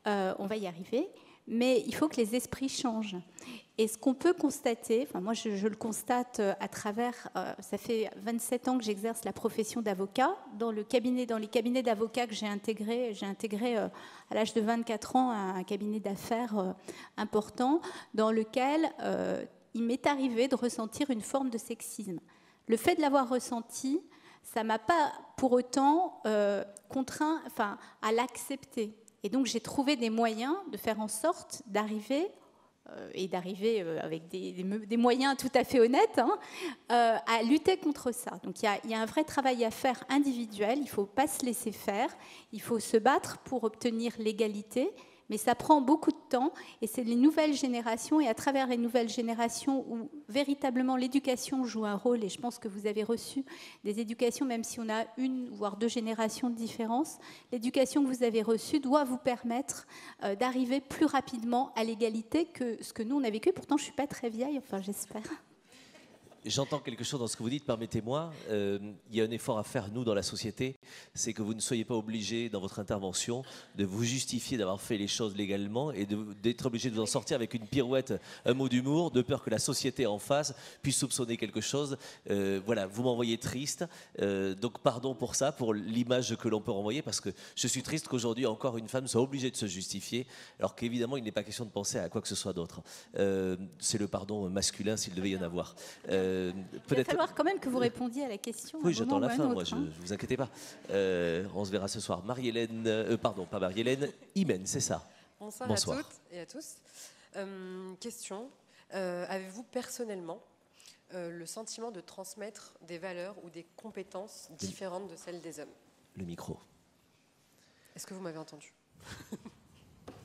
mais il faut que les esprits changent. Et ce qu'on peut constater, moi je le constate à travers, ça fait 27 ans que j'exerce la profession d'avocat. Dans les cabinets d'avocats que j'ai intégré à l'âge de 24 ans un cabinet d'affaires important dans lequel il m'est arrivé de ressentir une forme de sexisme. Le fait de l'avoir ressenti, ça ne m'a pas pour autant contraint à l'accepter. Et donc j'ai trouvé des moyens de faire en sorte d'arriver avec des moyens tout à fait honnêtes, à lutter contre ça. Donc il y a un vrai travail à faire individuel, il ne faut pas se laisser faire, il faut se battre pour obtenir l'égalité, mais ça prend beaucoup de temps et c'est les nouvelles générations et à travers les nouvelles générations où véritablement l'éducation joue un rôle et je pense que vous avez reçu des éducations, même si on a 1 voire 2 générations de différence, l'éducation que vous avez reçue doit vous permettre d'arriver plus rapidement à l'égalité que ce que nous on a vécu. Pourtant je ne suis pas très vieille, j'espère. J'entends quelque chose dans ce que vous dites, permettez-moi. Il y a un effort à faire, nous, dans la société, c'est que vous ne soyez pas obligés, dans votre intervention, de vous justifier d'avoir fait les choses légalement et d'être obligé de vous en sortir avec une pirouette, un mot d'humour, de peur que la société en face puisse soupçonner quelque chose. Voilà, vous m'envoyez triste. Donc, pardon pour ça, pour l'image que l'on peut renvoyer, parce que je suis triste qu'aujourd'hui, encore une femme soit obligée de se justifier, alors qu'évidemment, il n'est pas question de penser à quoi que ce soit d'autre. C'est le pardon masculin, s'il devait y en avoir. Il va falloir quand même que vous répondiez à la question. Oui, j'attends la fin, moi, ne vous inquiétez pas. On se verra ce soir. Marie-Hélène, pardon, pas Marie-Hélène, Imen, c'est ça. Bonsoir à toutes et à tous. Question, avez-vous personnellement le sentiment de transmettre des valeurs ou des compétences différentes de celles des hommes ? Le micro. Est-ce que vous m'avez entendu ?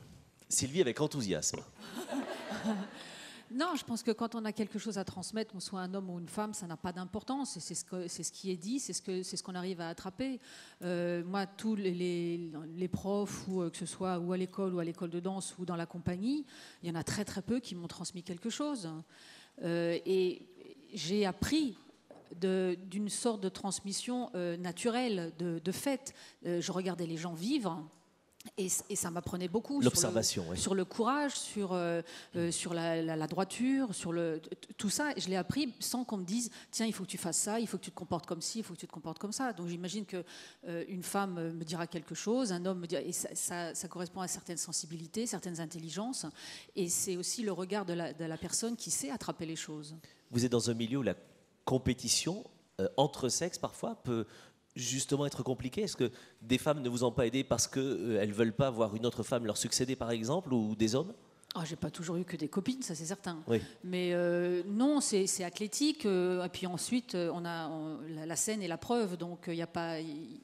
Sylvie avec enthousiasme. Non, je pense que quand on a quelque chose à transmettre, qu'on soit un homme ou une femme, ça n'a pas d'importance. C'est ce qui est dit, c'est ce qu'on arrive à attraper. Moi, tous les profs, ou que ce soit ou à l'école de danse ou dans la compagnie, il y en a très très peu qui m'ont transmis quelque chose. Et j'ai appris d'une sorte de transmission naturelle, de fait. Je regardais les gens vivre. Et ça m'apprenait beaucoup l'observation, sur le courage, sur la droiture, tout ça. Et je l'ai appris sans qu'on me dise tiens, il faut que tu fasses ça, il faut que tu te comportes comme ci, il faut que tu te comportes comme ça. Donc j'imagine qu'une femme me dira quelque chose, un homme me dira, et ça correspond à certaines sensibilités, certaines intelligences. Et c'est aussi le regard de la personne qui sait attraper les choses. Vous êtes dans un milieu où la compétition entre sexes parfois peut justement être compliqué. Est-ce que des femmes ne vous ont pas aidé parce qu'elles ne veulent pas voir une autre femme leur succéder, par exemple, ou des hommes? J'ai pas toujours eu que des copines, ça c'est certain. Oui. Mais non, c'est athlétique. Et puis ensuite, on a la scène est la preuve. Donc il n'y a pas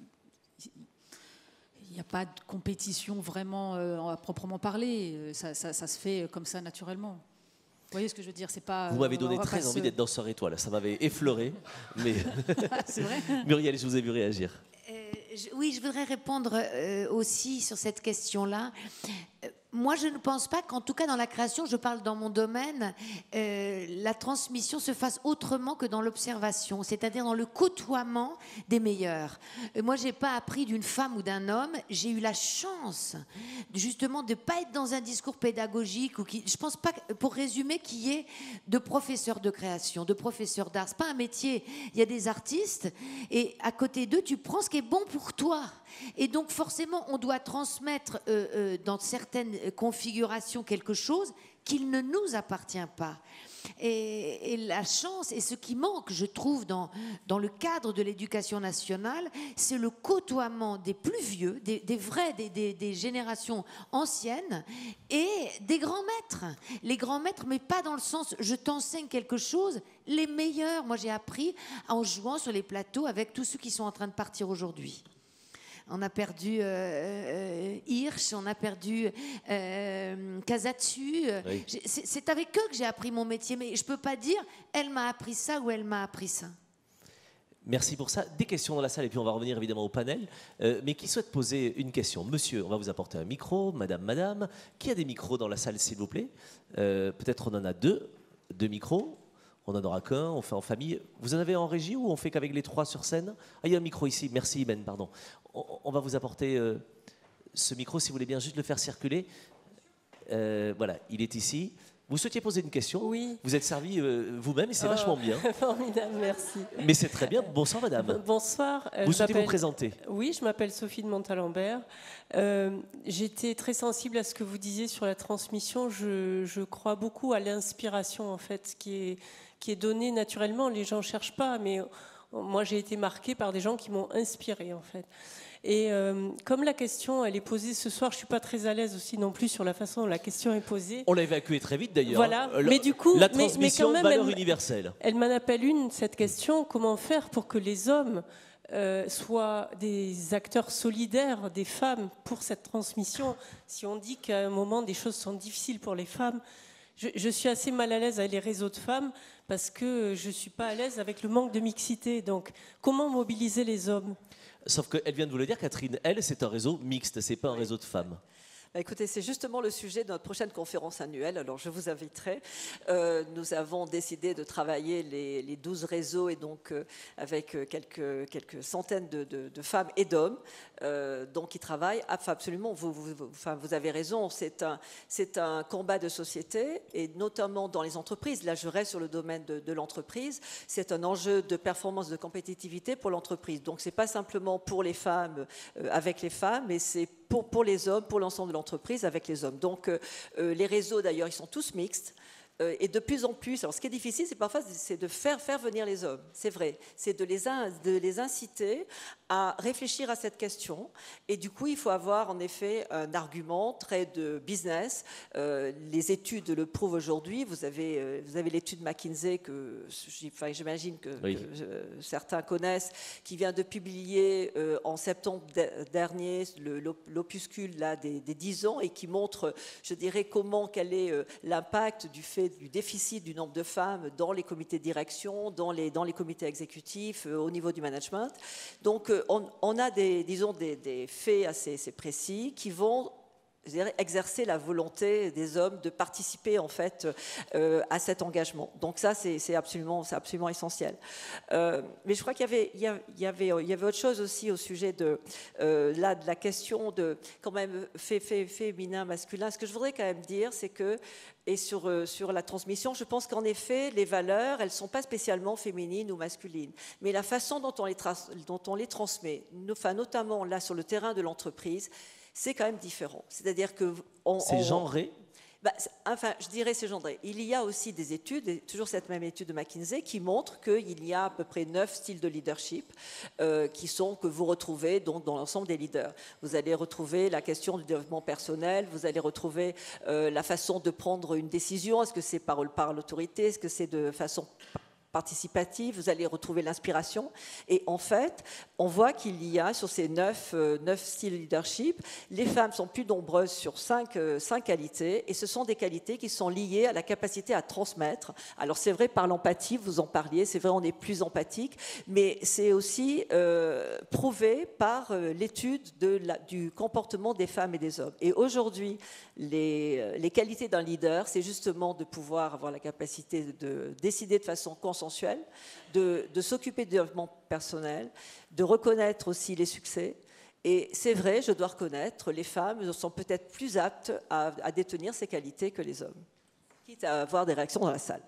de compétition vraiment à proprement parler. Ça se fait comme ça naturellement. Vous voyez ce que je veux dire, c'est pas. Vous m'avez donné très envie d'être danseur étoile. Ça m'avait effleuré. Mais c'est vrai. Muriel, je vous ai vu réagir. Oui, je voudrais répondre aussi sur cette question-là. Moi, je ne pense pas qu'en tout cas dans la création, je parle dans mon domaine, la transmission se fasse autrement que dans l'observation, c'est-à-dire dans le côtoiement des meilleurs. Moi, je n'ai pas appris d'une femme ou d'un homme, j'ai eu la chance justement de ne pas être dans un discours pédagogique, je ne pense pas, pour résumer, qu'il y ait de professeurs de création, de professeurs d'art. Ce n'est pas un métier, il y a des artistes et à côté d'eux, tu prends ce qui est bon pour toi. Et donc forcément, on doit transmettre dans certaines configurations quelque chose qu'il ne nous appartient pas. Et la chance, et ce qui manque, je trouve, dans le cadre de l'éducation nationale, c'est le côtoiement des plus vieux, des générations anciennes, et des grands maîtres. Les grands maîtres, mais pas dans le sens « je t'enseigne quelque chose », les meilleurs. Moi, j'ai appris en jouant sur les plateaux avec tous ceux qui sont en train de partir aujourd'hui. On a perdu Hirsch, on a perdu Casatsu. Oui. C'est avec eux que j'ai appris mon métier, mais je ne peux pas dire elle m'a appris ça ou elle m'a appris ça. Merci pour ça. Des questions dans la salle et puis on va revenir évidemment au panel. Mais qui souhaite poser une question? Monsieur, on va vous apporter un micro. Madame. Qui a des micros dans la salle, s'il vous plaît? Peut-être on en a deux micros. On n'en aura qu'un, on fait en famille. Vous en avez en régie ou on fait qu'avec les trois sur scène? Il y a un micro ici. Merci, Ben, pardon. On va vous apporter ce micro, si vous voulez bien juste le faire circuler. Voilà, il est ici. Vous souhaitiez poser une question? Oui. Vous êtes servi vous-même et c'est vachement bien. Formidable, merci. Mais c'est très bien. Bonsoir, madame. Bonsoir. Vous souhaitez vous présenter? Oui, je m'appelle Sophie de Montalembert. J'étais très sensible à ce que vous disiez sur la transmission. Je crois beaucoup à l'inspiration, en fait, qui est donnée naturellement. Les gens ne cherchent pas, mais moi, j'ai été marquée par des gens qui m'ont inspirée, en fait. Et comme la question, elle est posée ce soir, je ne suis pas très à l'aise aussi non plus sur la façon dont la question est posée. On l'a évacuée très vite d'ailleurs. Voilà, mais du coup, la transmission, mais quand même, valeur universelle. Elle m'en appelle une, cette question, comment faire pour que les hommes soient des acteurs solidaires des femmes pour cette transmission? Si on dit qu'à un moment, des choses sont difficiles pour les femmes, je suis assez mal à l'aise avec les réseaux de femmes parce que je ne suis pas à l'aise avec le manque de mixité. Donc, comment mobiliser les hommes? Sauf qu'elle vient de vous le dire, Catherine, elle, c'est un réseau mixte, c'est pas un réseau de femmes. Écoutez, c'est justement le sujet de notre prochaine conférence annuelle, alors je vous inviterai. Nous avons décidé de travailler les 12 réseaux et donc avec quelques centaines de femmes et d'hommes donc qui travaillent absolument, vous avez raison, c'est un combat de société et notamment dans les entreprises, là je reste sur le domaine de l'entreprise, c'est un enjeu de performance, de compétitivité pour l'entreprise. Donc c'est pas simplement pour les femmes avec les femmes, mais c'est pour les hommes, pour l'ensemble de l'entreprise avec les hommes. Donc les réseaux d'ailleurs, ils sont tous mixtes. Et de plus en plus, alors ce qui est difficile, c'est parfois de faire venir les hommes, c'est vrai, c'est de les inciter à réfléchir à cette question. Et du coup, il faut avoir en effet un argument très de business. Les études le prouvent aujourd'hui. Vous avez l'étude McKinsey que j'imagine que certains connaissent, qui vient de publier en septembre dernier l'opuscule là, des 10 ans et qui montre, je dirais, quel est l'impact du fait fait du déficit du nombre de femmes dans les comités de direction, dans les comités exécutifs, au niveau du management. Donc on a des faits assez précis qui vont exercer la volonté des hommes de participer en fait à cet engagement. Donc ça c'est absolument essentiel. Mais je crois qu'il y avait autre chose aussi au sujet de la question de quand même féminin masculin. Ce que je voudrais quand même dire, c'est que sur la transmission, je pense qu'en effet les valeurs elles sont pas spécialement féminines ou masculines, mais la façon dont on les transmet, notamment là sur le terrain de l'entreprise, c'est quand même différent. C'est-à-dire que... C'est genré ? Je dirais c'est genré. Il y a aussi des études, et toujours cette même étude de McKinsey, qui montre qu'il y a à peu près 9 styles de leadership que vous retrouvez donc dans l'ensemble des leaders. Vous allez retrouver la question du développement personnel, vous allez retrouver la façon de prendre une décision. Est-ce que c'est par l'autorité? Est-ce que c'est de façon participative? Vous allez retrouver l'inspiration. Et en fait, on voit qu'il y a sur ces 9 styles de leadership, les femmes sont plus nombreuses sur 5 qualités, et ce sont des qualités qui sont liées à la capacité à transmettre. Alors c'est vrai par l'empathie, vous en parliez, c'est vrai on est plus empathique, mais c'est aussi prouvé par l'étude du comportement des femmes et des hommes. Et aujourd'hui, les qualités d'un leader, c'est justement de pouvoir avoir la capacité de décider de façon consensuelle, de s'occuper du développement personnel, de reconnaître aussi les succès. Et c'est vrai, je dois reconnaître, les femmes sont peut-être plus aptes à détenir ces qualités que les hommes, quitte à avoir des réactions dans la salle.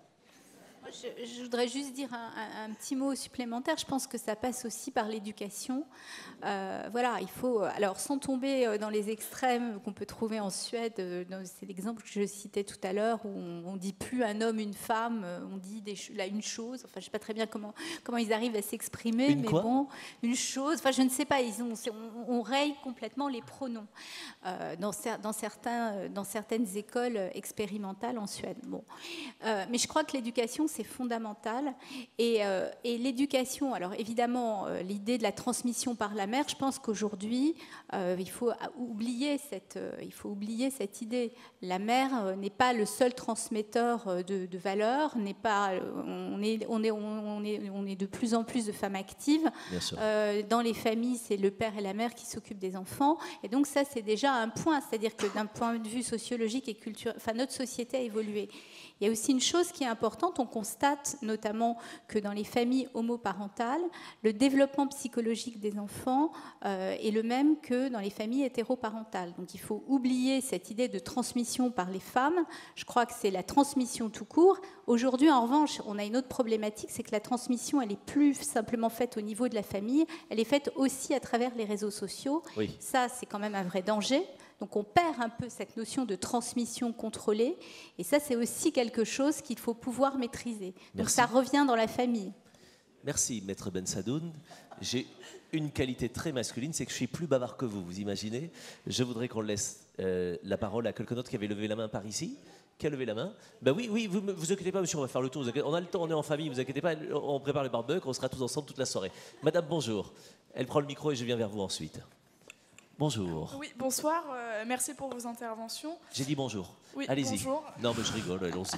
Je voudrais juste dire un petit mot supplémentaire. Je pense que ça passe aussi par l'éducation. Voilà, il faut, alors sans tomber dans les extrêmes qu'on peut trouver en Suède, c'est l'exemple que je citais tout à l'heure, où on dit plus un homme, une femme, on dit une chose. Enfin, je ne sais pas très bien comment ils arrivent à s'exprimer, mais bon, une chose. Enfin, je ne sais pas. On raye complètement les pronoms dans certaines écoles expérimentales en Suède. Bon, mais je crois que l'éducation c'est fondamental. Et l'éducation, alors évidemment, l'idée de la transmission par la mère, je pense qu'aujourd'hui, il faut oublier cette idée. La mère n'est pas le seul transmetteur de valeurs, on est de plus en plus de femmes actives. Dans les familles, c'est le père et la mère qui s'occupent des enfants. Et donc ça, c'est déjà un point. C'est-à-dire que d'un point de vue sociologique et culturel, notre société a évolué. Il y a aussi une chose qui est importante, on constate notamment que dans les familles homoparentales, le développement psychologique des enfants est le même que dans les familles hétéroparentales. Donc il faut oublier cette idée de transmission par les femmes. Je crois que c'est la transmission tout court. Aujourd'hui, en revanche, on a une autre problématique, c'est que la transmission, elle n'est plus simplement faite au niveau de la famille, elle est faite aussi à travers les réseaux sociaux. Oui. Ça, c'est quand même un vrai danger. Donc on perd un peu cette notion de transmission contrôlée. Et ça, c'est aussi quelque chose qu'il faut pouvoir maîtriser. Donc ça revient dans la famille. Merci, Maître Bensadoun. J'ai une qualité très masculine, c'est que je suis plus bavard que vous, vous imaginez. Je voudrais qu'on laisse la parole à quelqu'un d'autre qui avait levé la main par ici. Qui a levé la main? Ben oui, vous inquiétez pas, monsieur, on va faire le tour. On a le temps, on est en famille, vous inquiétez pas, on prépare le barbecue, on sera tous ensemble toute la soirée. Madame, bonjour. Elle prend le micro et je viens vers vous ensuite. Bonjour. Oui, bonsoir. Merci pour vos interventions. J'ai dit bonjour. Oui, allez-y. Bonjour. Non, mais je rigole, allons-y.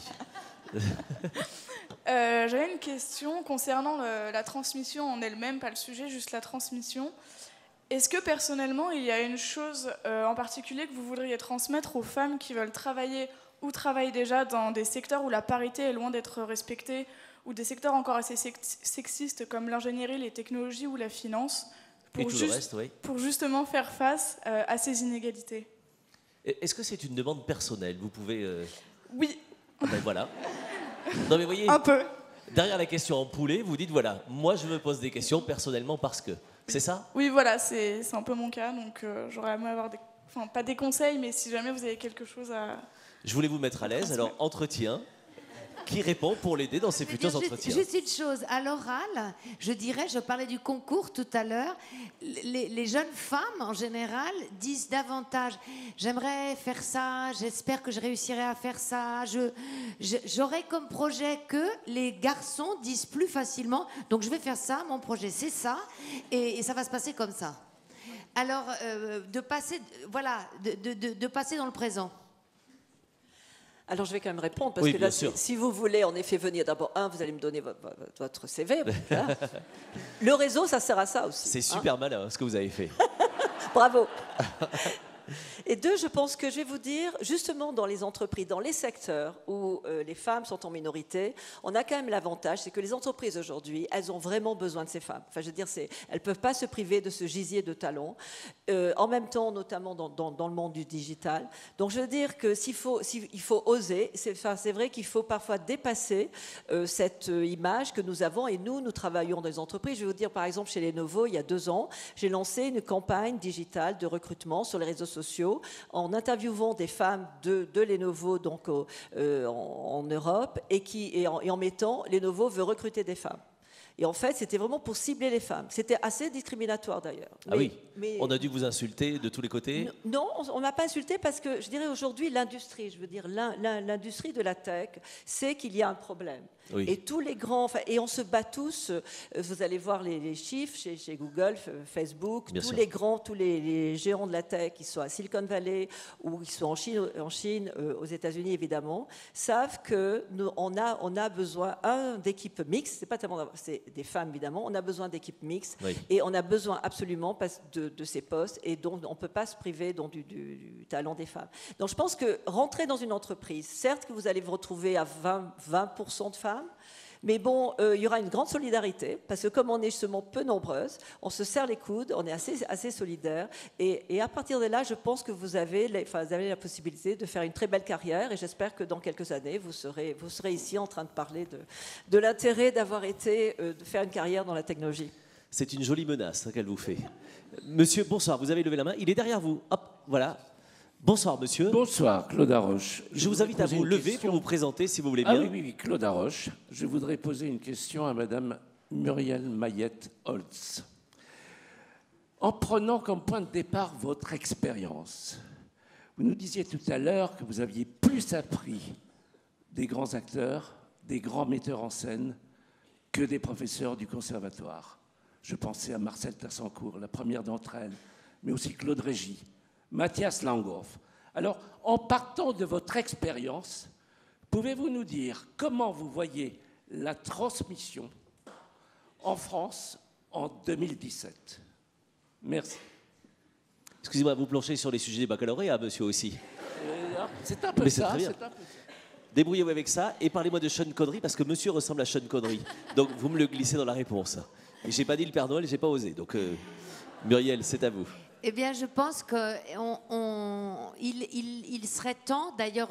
J'avais une question concernant la transmission en elle-même, pas le sujet, juste la transmission. Est-ce que personnellement, il y a une chose en particulier que vous voudriez transmettre aux femmes qui veulent travailler ou travaillent déjà dans des secteurs où la parité est loin d'être respectée, ou des secteurs encore assez sexistes comme l'ingénierie, les technologies ou la finance, pour justement faire face à ces inégalités? Est-ce que c'est une demande personnelle? Vous pouvez... Oui. Ben voilà. Non mais voyez, un peu. Derrière la question en poulet, vous dites voilà, moi je me pose des questions personnellement parce que... C'est ça? Oui, voilà, c'est un peu mon cas, donc j'aurais aimé avoir pas des conseils, mais si jamais vous avez quelque chose à... Je voulais vous mettre à l'aise, alors entretien. Qui répond pour l'aider dans ses futurs entretiens? Juste une chose, à l'oral, je parlais du concours tout à l'heure, les jeunes femmes en général disent davantage « j'aimerais faire ça, j'espère que je réussirai à faire ça, j'aurai comme projet que les garçons disent plus facilement « donc je vais faire ça, mon projet c'est ça et ça va se passer comme ça ». Alors, de passer dans le présent. Alors je vais quand même répondre, parce Oui, que là, bien sûr. si vous voulez en effet venir d'abord, vous allez me donner votre CV. Voilà. Le réseau, ça sert à ça aussi. C'est super malin ce que vous avez fait. Bravo. Et deux, je pense que je vais vous dire, justement dans les entreprises, dans les secteurs où les femmes sont en minorité, on a quand même l'avantage, c'est que les entreprises aujourd'hui, elles ont vraiment besoin de ces femmes. Enfin, je veux dire, elles ne peuvent pas se priver de ce gisier de talents, en même temps, notamment dans le monde du digital. Donc, je veux dire que il faut oser, c'est vrai qu'il faut parfois dépasser cette image que nous avons, et nous travaillons dans les entreprises. Je vais vous dire, par exemple, chez Lenovo, il y a 2 ans, j'ai lancé une campagne digitale de recrutement sur les réseaux sociaux en interviewant des femmes de Lenovo donc, en Europe et en mettant Lenovo veut recruter des femmes. Et en fait, c'était vraiment pour cibler les femmes. C'était assez discriminatoire d'ailleurs. Ah oui, on a dû vous insulter de tous les côtés? Non, on ne m'a pas insulté parce que je dirais aujourd'hui l'industrie, je veux dire l'industrie de la tech, c'est qu'il y a un problème. Oui. Et tous les grands, et on se bat tous, vous allez voir les chiffres chez Google, Facebook, tous les géants de la tech, qui sont à Silicon Valley ou qui sont en Chine, aux États-Unis évidemment, savent qu'on a besoin d'équipes mixtes, c'est pas tellement c'est des femmes évidemment, on a besoin d'équipes mixtes et on a besoin absolument de ces postes et donc on ne peut pas se priver donc, du talent des femmes. Donc je pense que rentrer dans une entreprise, certes que vous allez vous retrouver à 20% de femmes, mais bon, il y aura une grande solidarité, parce que comme on est justement peu nombreuses, on se serre les coudes, on est assez solidaires, et à partir de là, je pense que vous avez la possibilité de faire une très belle carrière, et j'espère que dans quelques années, vous serez ici en train de parler de l'intérêt d'avoir été, de faire une carrière dans la technologie. C'est une jolie menace qu'elle vous fait. Monsieur, bonsoir, vous avez levé la main, il est derrière vous. Hop, voilà. Bonsoir, monsieur. Bonsoir, Claude Arroche. Je vous invite à vous lever pour vous présenter, si vous voulez bien. Ah oui, Claude Arroche. Je voudrais poser une question à Madame Muriel Mayette-Holtz. En prenant comme point de départ votre expérience, vous nous disiez tout à l'heure que vous aviez plus appris des grands acteurs, des grands metteurs en scène, que des professeurs du conservatoire. Je pensais à Marcel Tassancourt, la première d'entre elles, mais aussi Claude Régis, Mathias Langhoff. Alors, en partant de votre expérience, pouvez-vous nous dire comment vous voyez la transmission en France en 2017? Merci. Excusez-moi, vous planchez sur les sujets des baccalauréats, monsieur, aussi. C'est un peu ça. Débrouillez-vous avec ça et parlez-moi de Sean Connery, parce que monsieur ressemble à Sean Connery. Donc, vous me le glissez dans la réponse. Et je n'ai pas dit le Père Noël, je n'ai pas osé. Donc, Muriel, c'est à vous. Eh bien, je pense qu'il serait temps, d'ailleurs,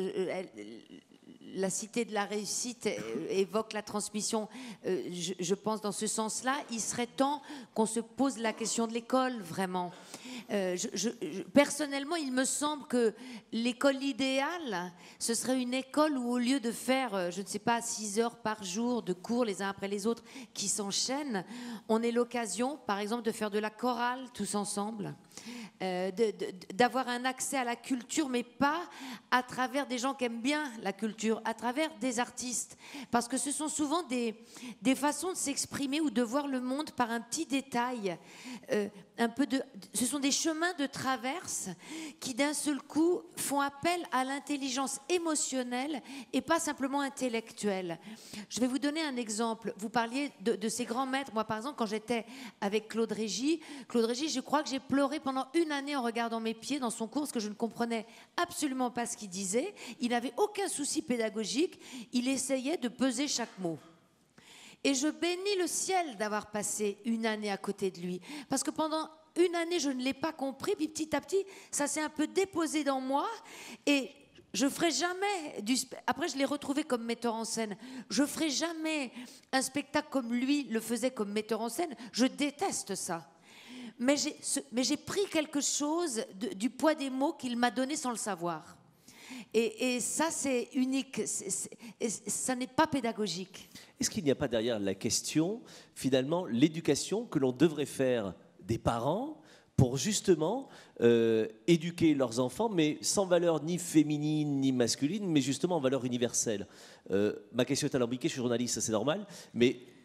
la Cité de la réussite évoque la transmission, je pense dans ce sens-là, il serait temps qu'on se pose la question de l'école, vraiment. Personnellement, il me semble que l'école idéale, ce serait une école où au lieu de faire, je ne sais pas, 6 heures par jour de cours les uns après les autres qui s'enchaînent, on ait l'occasion, par exemple, de faire de la chorale tous ensemble, d'avoir un accès à la culture, mais pas à travers des gens qui aiment bien la culture, à travers des artistes. Parce que ce sont souvent des façons de s'exprimer ou de voir le monde par un petit détail. Ce sont des chemins de traverse qui d'un seul coup font appel à l'intelligence émotionnelle et pas simplement intellectuelle. Je vais vous donner un exemple. Vous parliez de ces grands maîtres. Moi, par exemple, quand j'étais avec Claude Régis, je crois que j'ai pleuré pendant 1 année en regardant mes pieds dans son cours parce que je ne comprenais absolument pas ce qu'il disait. Il n'avait aucun souci pédagogique. Il essayait de peser chaque mot. Et je bénis le ciel d'avoir passé 1 année à côté de lui. Parce que pendant 1 année, je ne l'ai pas compris. Puis petit à petit, ça s'est un peu déposé dans moi. Et je ferai jamais Après, je l'ai retrouvé comme metteur en scène. Je ferai jamais un spectacle comme lui le faisait comme metteur en scène. Je déteste ça. Mais j'ai pris quelque chose du poids des mots qu'il m'a donné sans le savoir. Et ça, c'est unique. Ça n'est pas pédagogique. Est-ce qu'il n'y a pas derrière la question, finalement, l'éducation que l'on devrait faire des parents pour justement éduquer leurs enfants, mais sans valeur ni féminine ni masculine, mais justement en valeur universelle? Ma question est alambiquée, je suis journaliste, c'est normal, mais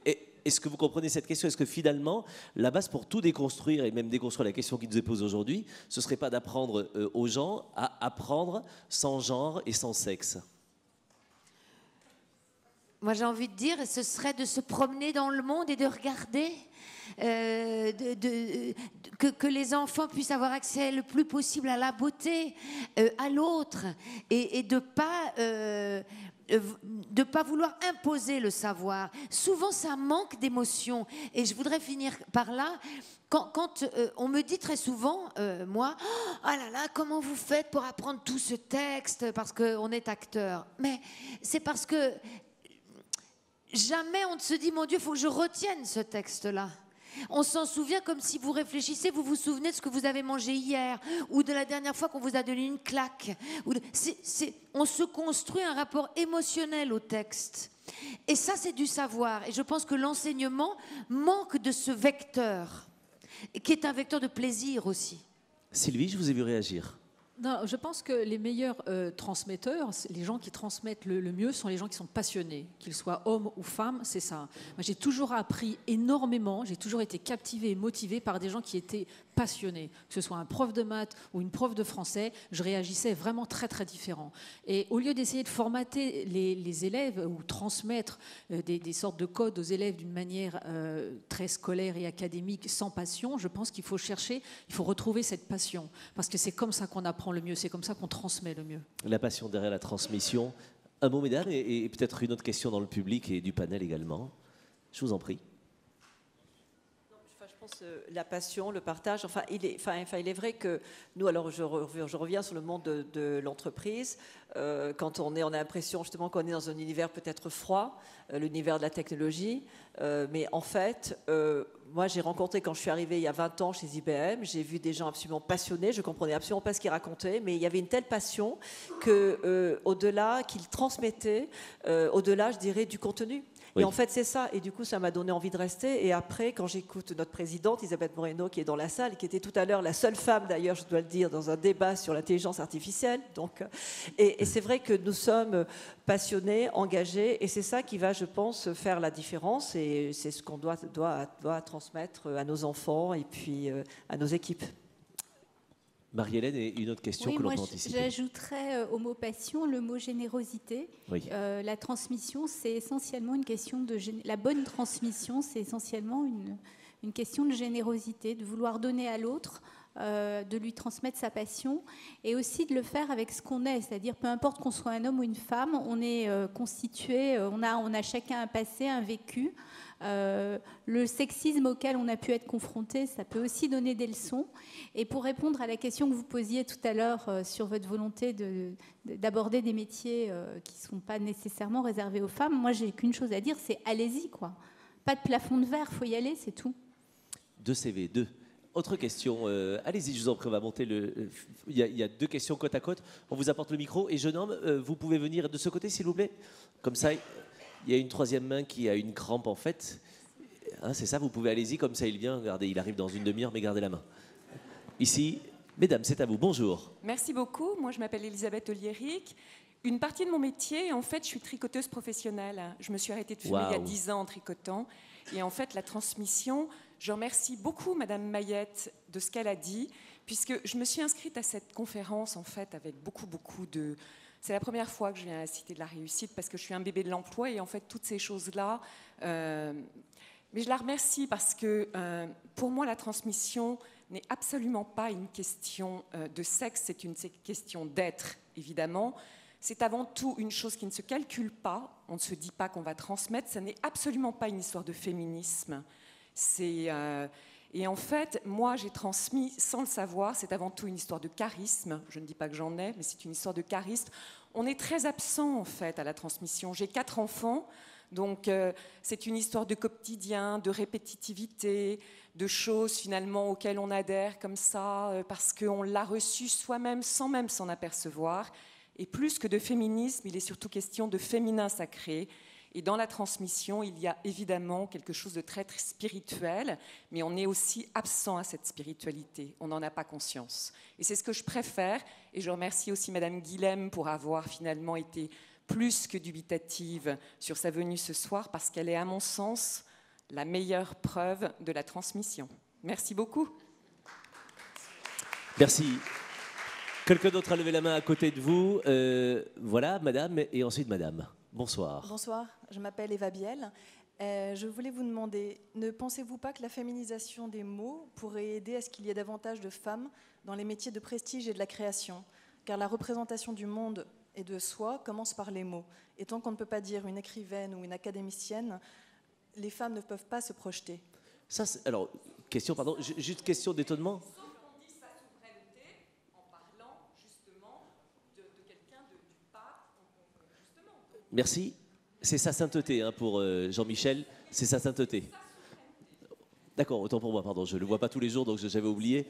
Est-ce que vous comprenez cette question? Est-ce que finalement, la base pour tout déconstruire, et même déconstruire la question qui nous est posée aujourd'hui, ce ne serait pas d'apprendre aux gens à apprendre sans genre et sans sexe? Moi, j'ai envie de dire, ce serait de se promener dans le monde et de regarder, que les enfants puissent avoir accès le plus possible à la beauté, à l'autre, et de pas vouloir imposer le savoir. Souvent, ça manque d'émotion. Et je voudrais finir par là. Quand on me dit très souvent, moi, « Ah là là, comment vous faites pour apprendre tout ce texte parce qu'on est acteur ?» Mais c'est parce que jamais on ne se dit, mon Dieu, il faut que je retienne ce texte-là. On s'en souvient comme si vous réfléchissez, vous vous souvenez de ce que vous avez mangé hier ou de la dernière fois qu'on vous a donné une claque. On se construit un rapport émotionnel au texte. Et ça, c'est du savoir. Et je pense que l'enseignement manque de ce vecteur, qui est un vecteur de plaisir aussi. Sylvie, je vous ai vu réagir. Non, je pense que les meilleurs transmetteurs, les gens qui transmettent le mieux, sont les gens qui sont passionnés, qu'ils soient hommes ou femmes, c'est ça. Moi, j'ai toujours appris énormément, j'ai toujours été captivée et motivée par des gens qui étaient passionnés. Que ce soit un prof de maths ou une prof de français, je réagissais vraiment très très différent. Et au lieu d'essayer de formater les élèves ou transmettre des sortes de codes aux élèves d'une manière très scolaire et académique sans passion, je pense qu'il faut chercher, il faut retrouver cette passion. Parce que c'est comme ça qu'on apprend le mieux, c'est comme ça qu'on transmet le mieux. La passion derrière la transmission. Un mot, mesdames, et peut-être une autre question dans le public et du panel également. Je vous en prie. Je pense la passion, le partage, il est vrai que nous, alors je reviens sur le monde de l'entreprise, quand on a l'impression justement qu'on est dans un univers peut-être froid, l'univers de la technologie, mais en fait, moi j'ai rencontré quand je suis arrivée il y a 20 ans chez IBM, j'ai vu des gens absolument passionnés, je comprenais absolument pas ce qu'ils racontaient, mais il y avait une telle passion que au-delà qu'ils transmettaient, au-delà, je dirais, du contenu. Oui. Et en fait, c'est ça. Et du coup, ça m'a donné envie de rester. Et après, quand j'écoute notre présidente, Elisabeth Moreno, qui est dans la salle, qui était tout à l'heure la seule femme, d'ailleurs, je dois le dire, dans un débat sur l'intelligence artificielle. Donc, et c'est vrai que nous sommes passionnés, engagés. Et c'est ça qui va, je pense, faire la différence. Et c'est ce qu'on doit transmettre à nos enfants et puis à nos équipes. Marie-Hélène, et une autre question que l'on peut anticiper. J'ajouterais au mot passion le mot générosité. Oui. La transmission, c'est essentiellement une question de... La bonne transmission, c'est essentiellement une question de générosité, de vouloir donner à l'autre, de lui transmettre sa passion, et aussi de le faire avec ce qu'on est, c'est-à-dire peu importe qu'on soit un homme ou une femme, on est constitué, on a chacun un passé, un vécu. Le sexisme auquel on a pu être confronté, ça peut aussi donner des leçons. Et pour répondre à la question que vous posiez tout à l'heure sur votre volonté d'aborder des métiers qui ne sont pas nécessairement réservés aux femmes, moi j'ai qu'une chose à dire, c'est allez-y, quoi. Pas de plafond de verre, faut y aller, c'est tout. 2 CV, 2. Autre question, allez-y, je vous en prie, on va monter il y a 2 questions côte à côte. On vous apporte le micro. Et jeune homme, vous pouvez venir de ce côté, s'il vous plaît. Comme ça, il y a une 3e main qui a une crampe, en fait. Hein, c'est ça, vous pouvez, allez-y, comme ça, il vient. Regardez, il arrive dans une demi-heure, mais gardez la main. Ici, mesdames, c'est à vous. Bonjour. Merci beaucoup. Moi, je m'appelle Elisabeth Oliéric. Une partie de mon métier, en fait, je suis tricoteuse professionnelle. Je me suis arrêtée de fumer il y a 10 ans en tricotant. Et en fait, la transmission, je remercie beaucoup Madame Mayette de ce qu'elle a dit, puisque je me suis inscrite à cette conférence, en fait, avec beaucoup de... C'est la première fois que je viens à la Cité de la Réussite, parce que je suis un bébé de l'emploi, et en fait, toutes ces choses-là... Mais je la remercie parce que, pour moi, la transmission n'est absolument pas une question de sexe, c'est une question d'être, évidemment. C'est avant tout une chose qui ne se calcule pas, on ne se dit pas qu'on va transmettre, ça n'est absolument pas une histoire de féminisme. Et en fait, moi, j'ai transmis sans le savoir, c'est avant tout une histoire de charisme, je ne dis pas que j'en ai, mais c'est une histoire de charisme. On est très absent, en fait, à la transmission. J'ai 4 enfants, donc c'est une histoire de quotidien, de répétitivité, de choses finalement auxquelles on adhère comme ça, parce qu'on l'a reçu soi-même sans même s'en apercevoir. Et plus que de féminisme, il est surtout question de féminin sacré. Et dans la transmission, il y a évidemment quelque chose de très, très spirituel, mais on est aussi absent à cette spiritualité. On n'en a pas conscience. Et c'est ce que je préfère. Et je remercie aussi Madame Guilhem pour avoir finalement été plus que dubitative sur sa venue ce soir, parce qu'elle est, à mon sens, la meilleure preuve de la transmission. Merci beaucoup. Merci. Quelqu'un d'autre a levé la main à côté de vous. Voilà, madame, et ensuite madame. Bonsoir. Bonsoir, je m'appelle Eva Biel. Je voulais vous demander, ne pensez-vous pas que la féminisation des mots pourrait aider à ce qu'il y ait davantage de femmes dans les métiers de prestige et de la création? Car la représentation du monde et de soi commence par les mots. Et tant qu'on ne peut pas dire une écrivaine ou une académicienne, les femmes ne peuvent pas se projeter. Ça, alors, question, pardon, juste question d'étonnement. Merci. C'est sa sainteté hein, pour Jean-Michel, c'est sa sainteté. D'accord, autant pour moi, pardon, je ne le vois pas tous les jours, donc j'avais oublié.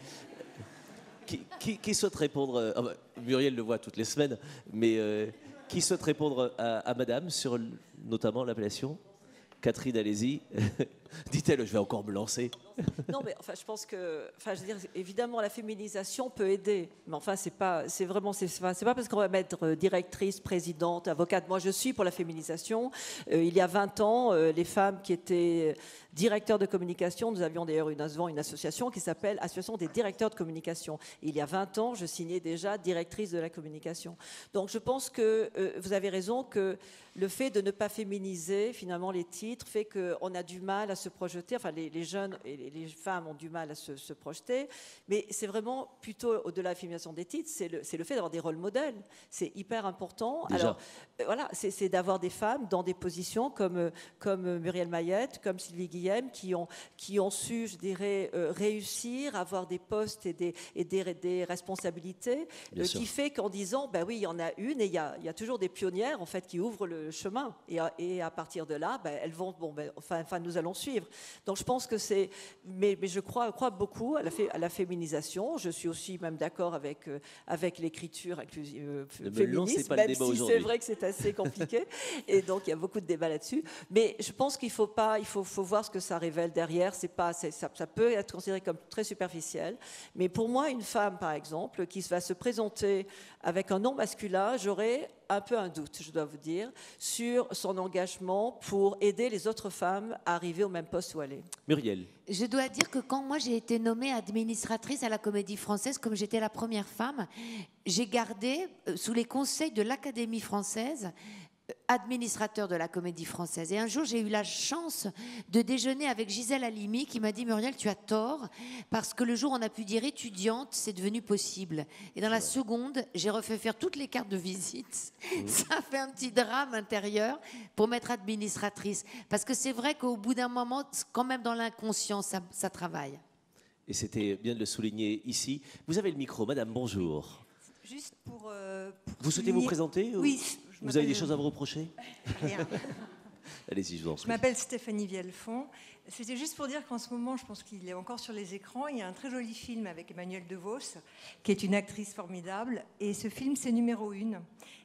Qui souhaite répondre Muriel le voit toutes les semaines, mais qui souhaite répondre à madame sur notamment l'appellation? Catherine, allez-y. Dit-elle, je vais encore me lancer. Non, mais enfin, je pense que, enfin, je veux dire, évidemment, la féminisation peut aider, mais enfin, c'est pas parce qu'on va mettre directrice, présidente, avocate. Moi, je suis pour la féminisation. Il y a 20 ans, les femmes qui étaient directeurs de communication, nous avions d'ailleurs une association qui s'appelle Association des directeurs de communication. Et il y a 20 ans, je signais déjà directrice de la communication. Donc, je pense que vous avez raison que le fait de ne pas féminiser finalement les titres fait qu'on a du mal à se projeter, enfin les jeunes et les femmes ont du mal à se projeter, mais c'est vraiment plutôt au-delà de la féminisation des titres, c'est le fait d'avoir des rôles modèles, c'est hyper important. Déjà. Alors voilà, c'est d'avoir des femmes dans des positions comme Muriel Mayette, comme Sylvie Guillem, qui ont su, je dirais, réussir, avoir des postes et des responsabilités, qui fait qu'en disant, ben oui, il y en a une, et il y a toujours des pionnières en fait qui ouvrent le chemin, et à partir de là, ben, elles vont, enfin, nous allons suivre. Donc je pense que c'est, mais je crois beaucoup à la féminisation. Je suis aussi même d'accord avec l'écriture inclusive féministe, même si c'est vrai que c'est assez compliqué, et donc il y a beaucoup de débats là-dessus. Mais je pense qu'il faut voir ce que ça révèle derrière. Ça peut être considéré comme très superficiel, mais pour moi, une femme, par exemple, qui va se présenter avec un nom masculin, j'aurais un peu un doute, je dois vous dire, sur son engagement pour aider les autres femmes à arriver au même poste où elle est. Muriel. Je dois dire que quand moi j'ai été nommée administratrice à la Comédie Française, comme j'étais la première femme, j'ai gardé, sous les conseils de l'Académie Française, administrateur de la Comédie Française. Et un jour, j'ai eu la chance de déjeuner avec Gisèle Halimi qui m'a dit « Muriel, tu as tort, parce que le jour où on a pu dire étudiante, c'est devenu possible. » Et dans la seconde, j'ai refait faire toutes les cartes de visite. Ça a fait un petit drame intérieur pour m'être administratrice. Parce que c'est vrai qu'au bout d'un moment, quand même dans l'inconscient, ça travaille. Et c'était bien de le souligner ici. Vous avez le micro, madame, bonjour. Juste pour vous souhaitez vous présenter? Oui. Vous avez des choses à me reprocher? Rien. Allez-y, je vous en prie. Je m'appelle Stéphanie Vielfond. C'était juste pour dire qu'en ce moment, je pense qu'il est encore sur les écrans. Il y a un très joli film avec Emmanuelle DeVos, qui est une actrice formidable. Et ce film, c'est numéro 1.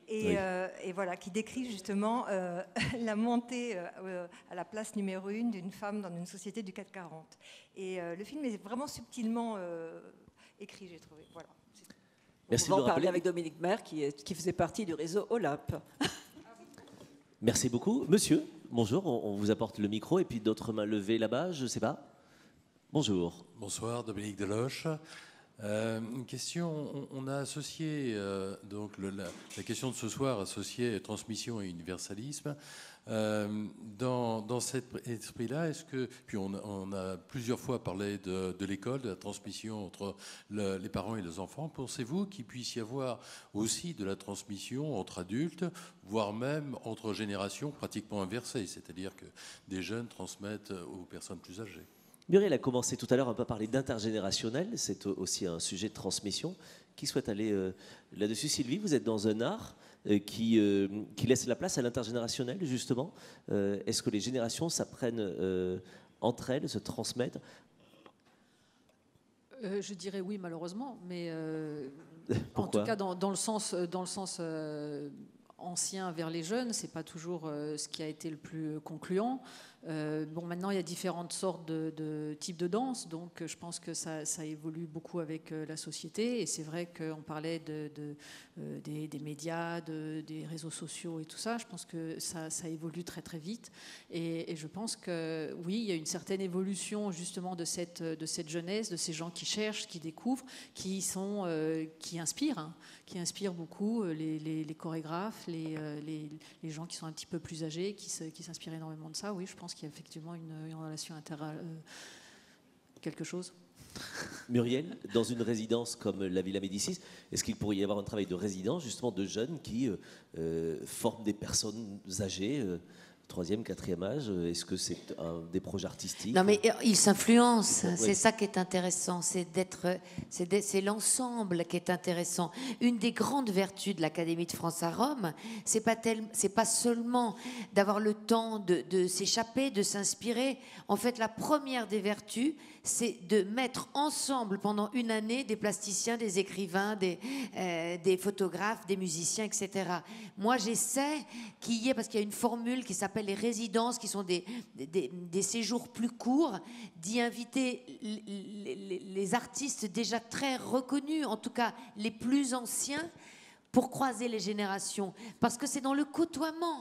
Et voilà, qui décrit justement la montée à la place numéro 1 d'une femme dans une société du 440. Et le film est vraiment subtilement écrit, j'ai trouvé. Voilà. Merci on va de en parler rappeler. avec Dominique Maire qui faisait partie du réseau OLAP. Merci beaucoup. Monsieur, bonjour, on vous apporte le micro et puis d'autres mains levées là-bas, je ne sais pas. Bonjour. Bonsoir, Dominique Deloche. Une question, on a associé, donc la question de ce soir, associée transmission et universalisme. Dans cet esprit-là, est-ce que, puis on a plusieurs fois parlé de l'école, de la transmission entre les parents et les enfants, pensez-vous qu'il puisse y avoir aussi de la transmission entre adultes, voire même entre générations pratiquement inversées, c'est-à-dire que des jeunes transmettent aux personnes plus âgées? Muriel a commencé tout à l'heure un peu à parler d'intergénérationnel, c'est aussi un sujet de transmission. Qui souhaite aller là-dessus? Sylvie, vous êtes dans un art qui laisse la place à l'intergénérationnel, justement. Est-ce que les générations s'apprennent entre elles, se transmettent? Je dirais oui, malheureusement, mais en Pourquoi? tout cas dans le sens anciens vers les jeunes, c'est pas toujours ce qui a été le plus concluant. Bon, maintenant, il y a différentes sortes de types de danse, donc je pense que ça évolue beaucoup avec la société. Et c'est vrai qu'on parlait des médias, des réseaux sociaux et tout ça. Je pense que ça évolue très très vite. Et je pense que oui, il y a une certaine évolution justement de cette jeunesse, de ces gens qui cherchent, qui découvrent, qui inspirent, hein, qui inspirent beaucoup les chorégraphes, les gens qui sont un petit peu plus âgés, qui s'inspirent énormément de ça. Oui, je pense qu'il y a effectivement une relation quelque chose. Muriel, dans une résidence comme la Villa Médicis, est-ce qu'il pourrait y avoir un travail de résidence justement de jeunes qui forment des personnes âgées, 3e, 4e âge? Est-ce que c'est des projets artistiques? Non, mais ils s'influencent. Ouais. C'est ça qui est intéressant. C'est l'ensemble qui est intéressant. Une des grandes vertus de l'Académie de France à Rome, c'est pas seulement d'avoir le temps de s'échapper, de s'inspirer. En fait, la première des vertus, c'est de mettre ensemble pendant une année des plasticiens, des écrivains, des photographes, des musiciens, etc. Moi, j'essaie qu'il y ait, parce qu'il y a une formule qui s'appelle les résidences, qui sont des séjours plus courts, d'y inviter les artistes déjà très reconnus, en tout cas les plus anciens, pour croiser les générations, parce que c'est dans le côtoiement.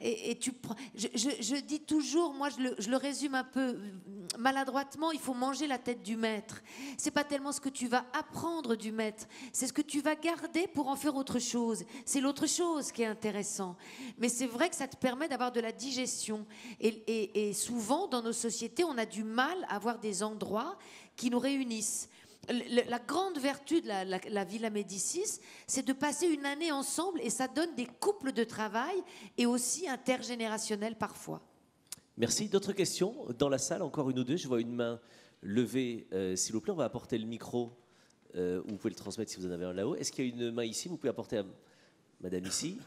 Je dis toujours, moi je le résume un peu maladroitement, il faut manger la tête du maître. C'est pas tellement ce que tu vas apprendre du maître, c'est ce que tu vas garder pour en faire autre chose. C'est l'autre chose qui est intéressant. Mais c'est vrai que ça te permet d'avoir de la digestion. Et souvent, dans nos sociétés, on a du mal à avoir des endroits qui nous réunissent. La grande vertu de la Villa Médicis, c'est de passer une année ensemble, et ça donne des couples de travail et aussi intergénérationnels parfois. Merci. D'autres questions dans la salle? Encore une ou deux. Je vois une main levée, s'il vous plaît. On va apporter le micro. Vous pouvez le transmettre si vous en avez un là-haut. Est-ce qu'il y a une main ici? Vous pouvez apporter à madame ici.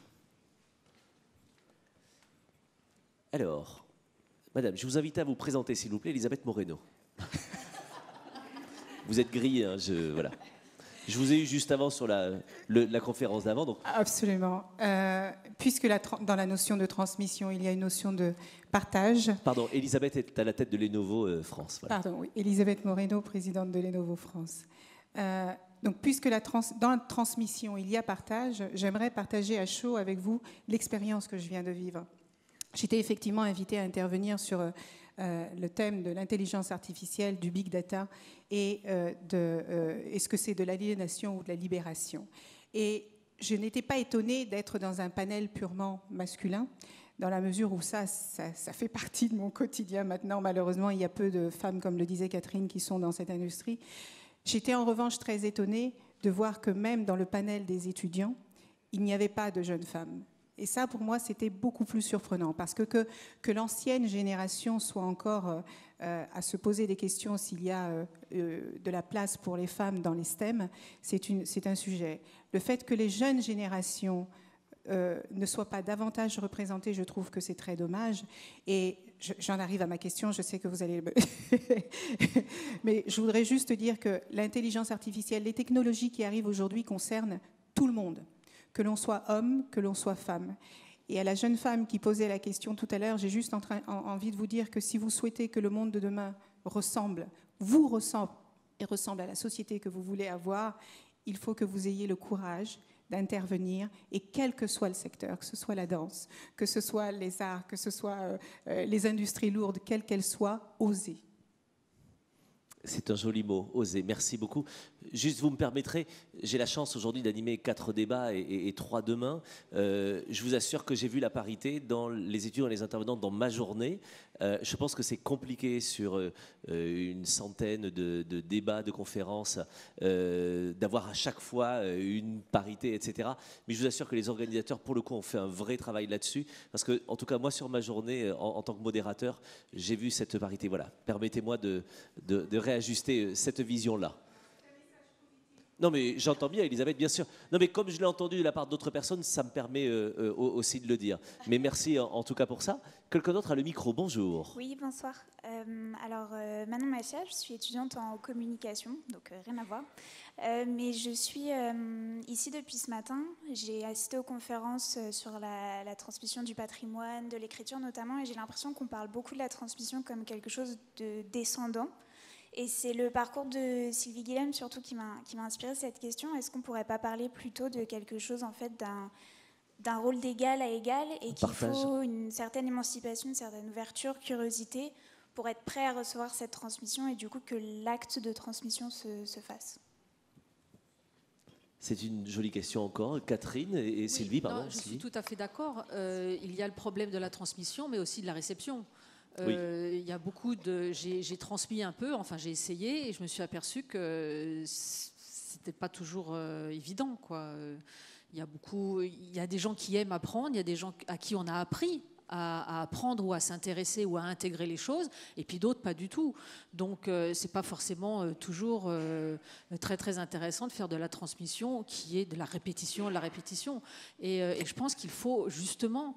Alors, madame, je vous invite à vous présenter, s'il vous plaît, Elisabeth Moreno. Vous êtes grillée, hein, voilà. Je vous ai eu juste avant sur la conférence d'avant. Donc... Absolument. Puisque dans la notion de transmission, il y a une notion de partage. Pardon, Elisabeth est à la tête de Lenovo France. Voilà. Pardon, oui. Elisabeth Moreno, présidente de Lenovo France. Donc, puisque dans la transmission, il y a partage, j'aimerais partager à chaud avec vous l'expérience que je viens de vivre. J'étais effectivement invitée à intervenir sur le thème de l'intelligence artificielle, du big data et est-ce que c'est de l'aliénation ou de la libération. Et je n'étais pas étonnée d'être dans un panel purement masculin, dans la mesure où ça fait partie de mon quotidien maintenant. Malheureusement, il y a peu de femmes, comme le disait Catherine, qui sont dans cette industrie. J'étais en revanche très étonnée de voir que même dans le panel des étudiants, il n'y avait pas de jeunes femmes. Et ça, pour moi, c'était beaucoup plus surprenant, parce que l'ancienne génération soit encore à se poser des questions s'il y a de la place pour les femmes dans les STEM, c'est un sujet. Le fait que les jeunes générations ne soient pas davantage représentées, je trouve que c'est très dommage. Et j'en arrive à ma question, je sais que vous allez... Mais je voudrais juste dire que l'intelligence artificielle, les technologies qui arrivent aujourd'hui concernent tout le monde. Que l'on soit homme, que l'on soit femme. Et à la jeune femme qui posait la question tout à l'heure, j'ai juste envie de vous dire que si vous souhaitez que le monde de demain ressemble et ressemble à la société que vous voulez avoir, il faut que vous ayez le courage d'intervenir, et quel que soit le secteur, que ce soit la danse, que ce soit les arts, que ce soit les industries lourdes, quelles qu'elles soient, osez. C'est un joli mot, oser. Merci beaucoup. Juste, vous me permettrez, j'ai la chance aujourd'hui d'animer 4 débats et 3 demain. Je vous assure que j'ai vu la parité dans les étudiants et les intervenants dans ma journée. Je pense que c'est compliqué sur une centaine de débats, de conférences, d'avoir à chaque fois une parité, etc. Mais je vous assure que les organisateurs, pour le coup, ont fait un vrai travail là-dessus. Parce que, en tout cas, moi, sur ma journée, en tant que modérateur, j'ai vu cette parité. Voilà. Permettez-moi de réajuster cette vision-là. Non, mais j'entends bien, Elisabeth, bien sûr. Non, mais comme je l'ai entendu de la part d'autres personnes, ça me permet aussi de le dire. Mais merci en tout cas pour ça. Quelqu'un d'autre a le micro. Bonjour. Oui, bonsoir. Manon Macha, je suis étudiante en communication, donc rien à voir. Mais je suis ici depuis ce matin. J'ai assisté aux conférences sur la transmission du patrimoine, de l'écriture notamment, et j'ai l'impression qu'on parle beaucoup de la transmission comme quelque chose de descendant. Et c'est le parcours de Sylvie Guilhem surtout qui m'a inspiré cette question. Est-ce qu'on ne pourrait pas parler plutôt de quelque chose, en fait, d'un rôle d'égal à égal, et qu'il faut une certaine émancipation, une certaine ouverture, curiosité, pour être prêt à recevoir cette transmission, et du coup que l'acte de transmission se fasse? C'est une jolie question encore. Catherine et Sylvie, pardon. Je suis tout à fait d'accord. Il y a le problème de la transmission, mais aussi de la réception. Oui. Il y a beaucoup de. J'ai transmis un peu, enfin j'ai essayé, et je me suis aperçue que c'était pas toujours évident, quoi. Il y a des gens qui aiment apprendre, il y a des gens à qui on a appris à apprendre ou à s'intéresser ou à intégrer les choses, et puis d'autres pas du tout. Donc c'est pas forcément toujours très très intéressant de faire de la transmission qui est de la répétition, et je pense qu'il faut justement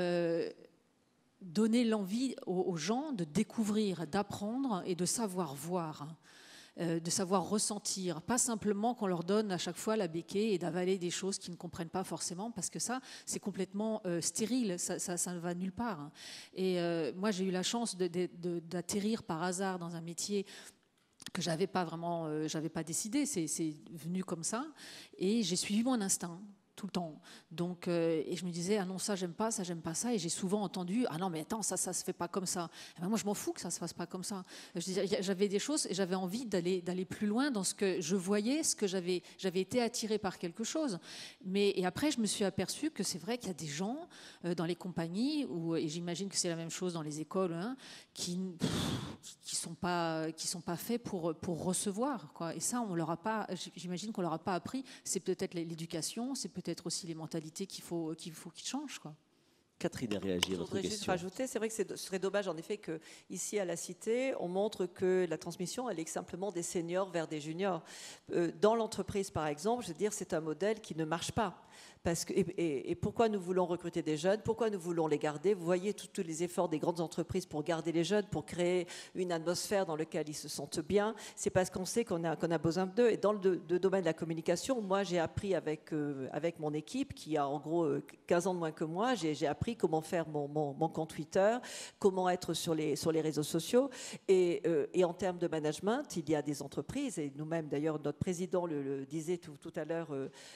donner l'envie aux gens de découvrir, d'apprendre et de savoir voir, de savoir ressentir, pas simplement qu'on leur donne à chaque fois la béquille et d'avaler des choses qu'ils ne comprennent pas forcément, parce que ça, c'est complètement stérile, ça ne va nulle part. Et moi, j'ai eu la chance d'atterrir par hasard dans un métier que j'avais pas décidé, c'est venu comme ça, et j'ai suivi mon instinct tout le temps. Donc, et je me disais, ah non, ça j'aime pas ça, et j'ai souvent entendu, ah non mais attends, ça se fait pas comme ça. Et ben moi je m'en fous que ça se fasse pas comme ça. J'avais des choses et j'avais envie d'aller plus loin dans ce que je voyais, ce que j'avais été attirée par quelque chose. Et après je me suis aperçue que c'est vrai qu'il y a des gens dans les compagnies, et j'imagine que c'est la même chose dans les écoles, hein, qui sont pas faits pour recevoir, quoi. Et ça on leur a pas, j'imagine qu'on leur a pas appris. C'est peut-être l'éducation, c'est peut-être aussi les mentalités qu'il faut qu'ils changent, quoi. Catherine a réagi à votre question. Je voudrais juste rajouter, c'est vrai que ce serait dommage en effet qu'ici à la Cité, on montre que la transmission, elle est simplement des seniors vers des juniors. Dans l'entreprise, par exemple, je veux dire, c'est un modèle qui ne marche pas. Et pourquoi nous voulons recruter des jeunes? Pourquoi nous voulons les garder? Vous voyez tous les efforts des grandes entreprises pour garder les jeunes, pour créer une atmosphère dans laquelle ils se sentent bien. C'est parce qu'on sait qu'on a besoin d'eux. Et dans le domaine de la communication, moi, j'ai appris avec mon équipe, qui a en gros 15 ans de moins que moi, j'ai appris comment faire mon compte Twitter, comment être sur les réseaux sociaux. Et en termes de management, il y a des entreprises, et nous-mêmes, d'ailleurs, notre président le disait tout à l'heure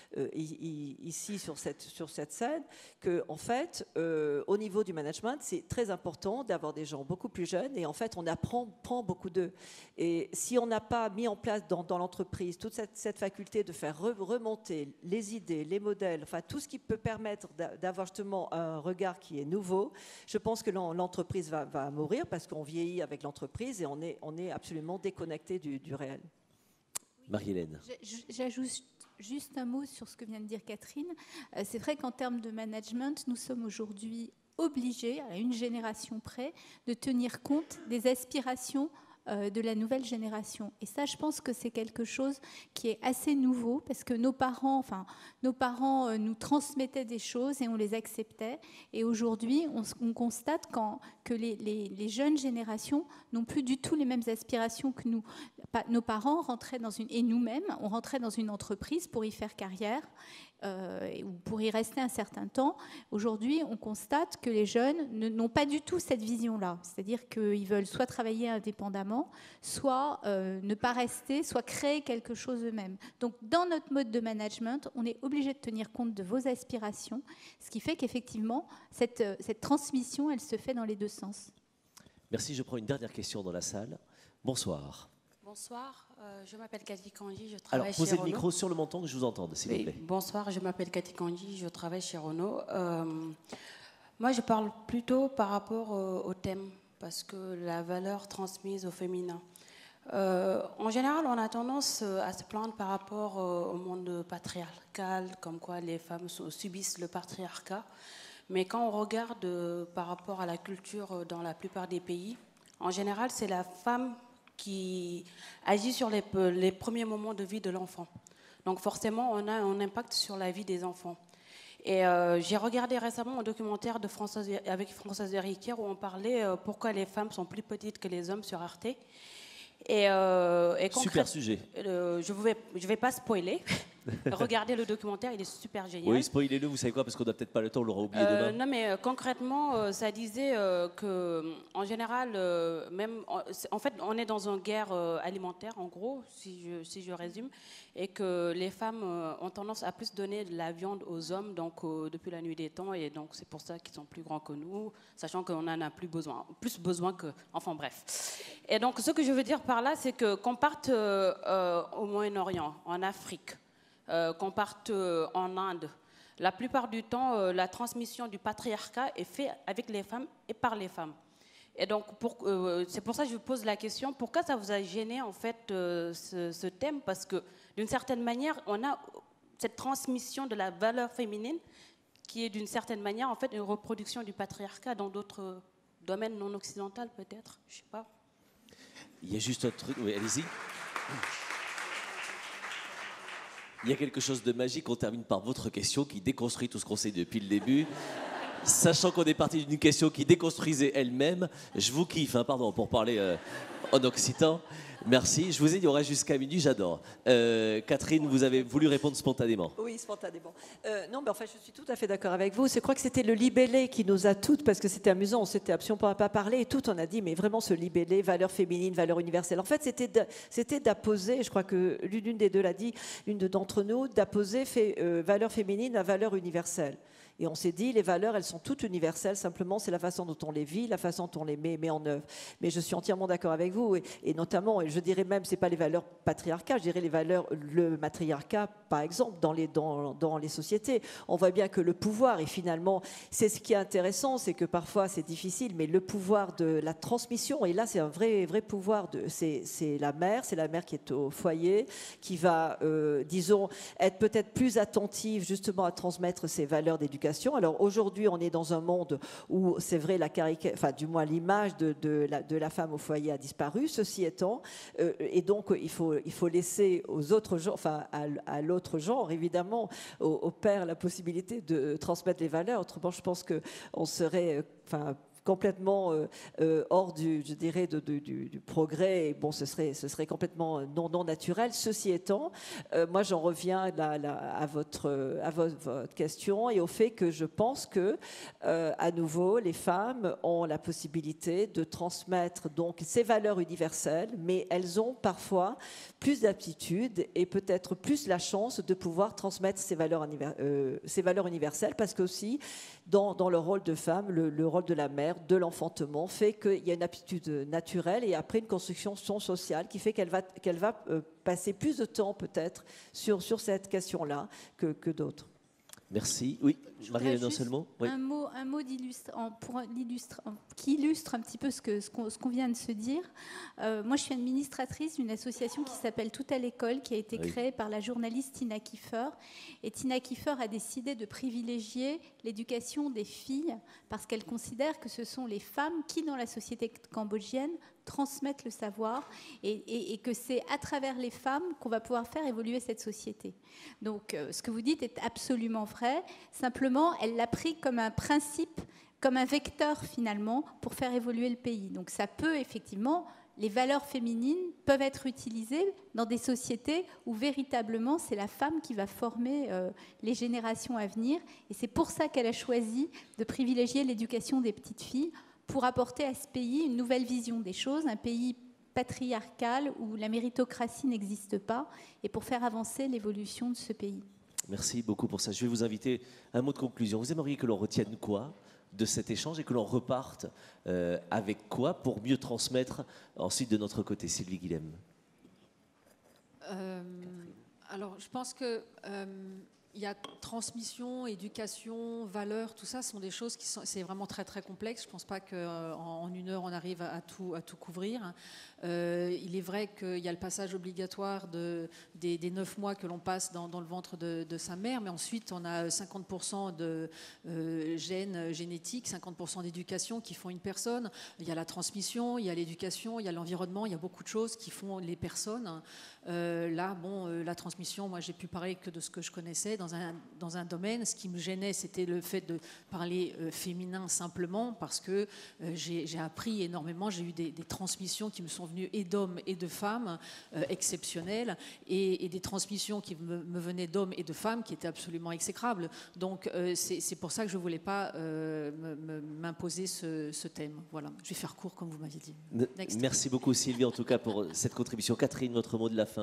ici, sur cette scène, que en fait, au niveau du management, c'est très important d'avoir des gens beaucoup plus jeunes, et en fait, on apprend beaucoup d'eux. Et si on n'a pas mis en place dans l'entreprise toute cette faculté de faire remonter les idées, les modèles, enfin tout ce qui peut permettre d'avoir justement un regard qui est nouveau, je pense que l'entreprise va mourir, parce qu'on vieillit avec l'entreprise et on est absolument déconnecté du réel. Marie-Hélène. J'ajoute juste un mot sur ce que vient de dire Catherine. C'est vrai qu'en termes de management, nous sommes aujourd'hui obligés, à une génération près, de tenir compte des aspirations de la nouvelle génération. Et ça, je pense que c'est quelque chose qui est assez nouveau, parce que nos parents nous transmettaient des choses et on les acceptait. Et aujourd'hui, on constate que les jeunes générations n'ont plus du tout les mêmes aspirations que nous. Nos parents rentraient et nous-mêmes, on rentrait dans une entreprise pour y faire carrière, ou pour y rester un certain temps. Aujourd'hui, on constate que les jeunes n'ont pas du tout cette vision-là. C'est-à-dire qu'ils veulent soit travailler indépendamment, soit ne pas rester, soit créer quelque chose eux-mêmes. Donc, dans notre mode de management, on est obligé de tenir compte de vos aspirations, ce qui fait qu'effectivement, cette transmission, elle se fait dans les deux sens. Merci. Je prends une dernière question dans la salle. Bonsoir. Bonsoir, je m'appelle Cathy Kanji, je travaille chez Renault. Renault. Posez le micro sur le menton que je vous entende, s'il vous plaît. Bonsoir, je m'appelle Cathy Kanji, je travaille chez Renault. Moi, je parle plutôt par rapport au thème, parce que la valeur transmise au féminin. En général, on a tendance à se plaindre par rapport au monde patriarcal, comme quoi les femmes subissent le patriarcat. Mais quand on regarde par rapport à la culture dans la plupart des pays, en général, c'est la femme qui agit sur les premiers moments de vie de l'enfant. Donc forcément, on a un impact sur la vie des enfants. Et j'ai regardé récemment un documentaire avec Françoise Héritier où on parlait pourquoi les femmes sont plus petites que les hommes sur Arte. Et Super sujet. Je vais pas spoiler. Regardez le documentaire, il est super génial. Oui, spoilez-le, vous savez quoi, parce qu'on n'a peut-être pas le temps, on l'aura oublié demain. Non, mais concrètement, ça disait que, en général, en fait, on est dans une guerre alimentaire, en gros, si je résume, et que les femmes ont tendance à plus donner de la viande aux hommes, donc depuis la nuit des temps, et donc c'est pour ça qu'ils sont plus grands que nous, sachant qu'on en a plus besoin que, enfin bref. Et donc, ce que je veux dire par là, c'est qu'on parte au Moyen-Orient, en Afrique, qu'on parte en Inde. La plupart du temps, la transmission du patriarcat est faite avec les femmes et par les femmes. Et donc, c'est pour ça que je vous pose la question, pourquoi ça vous a gêné en fait ce thème? Parce que d'une certaine manière, on a cette transmission de la valeur féminine qui est d'une certaine manière en fait une reproduction du patriarcat dans d'autres domaines non occidentaux peut-être, je sais pas. Il y a juste un truc, oui, allez-y. Il y a quelque chose de magique, on termine par votre question qui déconstruit tout ce qu'on sait depuis le début. Sachant qu'on est parti d'une question qui déconstruisait elle-même, je vous kiffe, hein, pardon, pour parler en occitan. Merci, je vous ai dit, on reste jusqu'à minuit, j'adore. Catherine, vous avez voulu répondre spontanément. Oui, spontanément. Non, mais enfin, je suis tout à fait d'accord avec vous. Je crois que c'était le libellé qui nous a toutes, parce que c'était amusant, on s'était absolument pas parlé, et tout, on a dit, mais vraiment ce libellé, valeur féminine, valeur universelle. En fait, c'était d'apposer, je crois que l'une des deux l'a dit, l'une d'entre nous, d'apposer valeur féminine à valeur universelle. Et on s'est dit, les valeurs, elles sont toutes universelles, simplement, c'est la façon dont on les vit, la façon dont on les met en œuvre. Mais je suis entièrement d'accord avec vous, et notamment, et je dirais même, c'est pas les valeurs patriarcales, je dirais les valeurs, le matriarcat, par exemple, dans les sociétés. On voit bien que le pouvoir, et finalement, c'est ce qui est intéressant, c'est que parfois, c'est difficile, mais le pouvoir de la transmission, et là, c'est un vrai pouvoir, c'est la mère qui est au foyer, qui va, disons, être peut-être plus attentive, justement, à transmettre ces valeurs d'éducation. Alors aujourd'hui, on est dans un monde où c'est vrai, du moins l'image de la femme au foyer a disparu. Ceci étant, et donc il faut laisser aux autres genres, enfin à l'autre genre évidemment, au père la possibilité de transmettre les valeurs. Autrement, je pense que on serait, complètement hors du progrès. Et bon, ce serait complètement non naturel. Ceci étant, moi j'en reviens à votre question et au fait que je pense que à nouveau les femmes ont la possibilité de transmettre donc ces valeurs universelles, mais elles ont parfois plus d'aptitude et peut-être plus la chance de pouvoir transmettre ces valeurs universelles, parce qu'aussi dans le rôle de femme, le rôle de la mère, de l'enfantement, fait qu'il y a une aptitude naturelle et après une construction sociale qui fait qu'elle va passer plus de temps peut-être sur cette question-là que d'autres. Merci. Oui, Marie-Hélène, un seul mot. Oui. Un mot qui illustre un petit peu ce qu'on vient de se dire. Moi, je suis administratrice d'une association qui s'appelle Tout à l'école, qui a été créée par la journaliste Tina Kiefer. Et Tina Kiefer a décidé de privilégier l'éducation des filles parce qu'elle considère que ce sont les femmes qui, dans la société cambodgienne, transmettent le savoir et que c'est à travers les femmes qu'on va pouvoir faire évoluer cette société. Donc, ce que vous dites est absolument vrai. Simplement, elle l'a pris comme un principe, comme un vecteur finalement pour faire évoluer le pays. Donc, ça peut effectivement, les valeurs féminines peuvent être utilisées dans des sociétés où véritablement c'est la femme qui va former les générations à venir. Et c'est pour ça qu'elle a choisi de privilégier l'éducation des petites filles pour apporter à ce pays une nouvelle vision des choses, un pays patriarcal où la méritocratie n'existe pas, et pour faire avancer l'évolution de ce pays. Merci beaucoup pour ça. Je vais vous inviter à un mot de conclusion. Vous aimeriez que l'on retienne quoi de cet échange et que l'on reparte avec quoi pour mieux transmettre ensuite de notre côté? Sylvie Guilhem. Alors, je pense que Il y a transmission, éducation, valeurs, tout ça sont des choses qui sont, c'est vraiment très très complexe. Je ne pense pas qu'en 1 heure on arrive à tout couvrir. Il est vrai qu'il y a le passage obligatoire des 9 mois que l'on passe dans le ventre de sa mère, mais ensuite on a 50% de gènes génétiques, 50% d'éducation qui font une personne. Il y a la transmission, il y a l'éducation, il y a l'environnement, il y a beaucoup de choses qui font les personnes. Là, la transmission, moi j'ai pu parler que de ce que je connaissais dans un domaine. Ce qui me gênait, c'était le fait de parler féminin simplement, parce que j'ai appris énormément, j'ai eu des transmissions qui me sont venues et d'hommes et de femmes exceptionnelles, et des transmissions qui me venaient d'hommes et de femmes qui étaient absolument exécrables. Donc c'est pour ça que je ne voulais pas m'imposer ce thème. Voilà, je vais faire court comme vous m'aviez dit. Merci beaucoup Sylvie en tout cas pour cette contribution. Catherine, votre mot de la fin.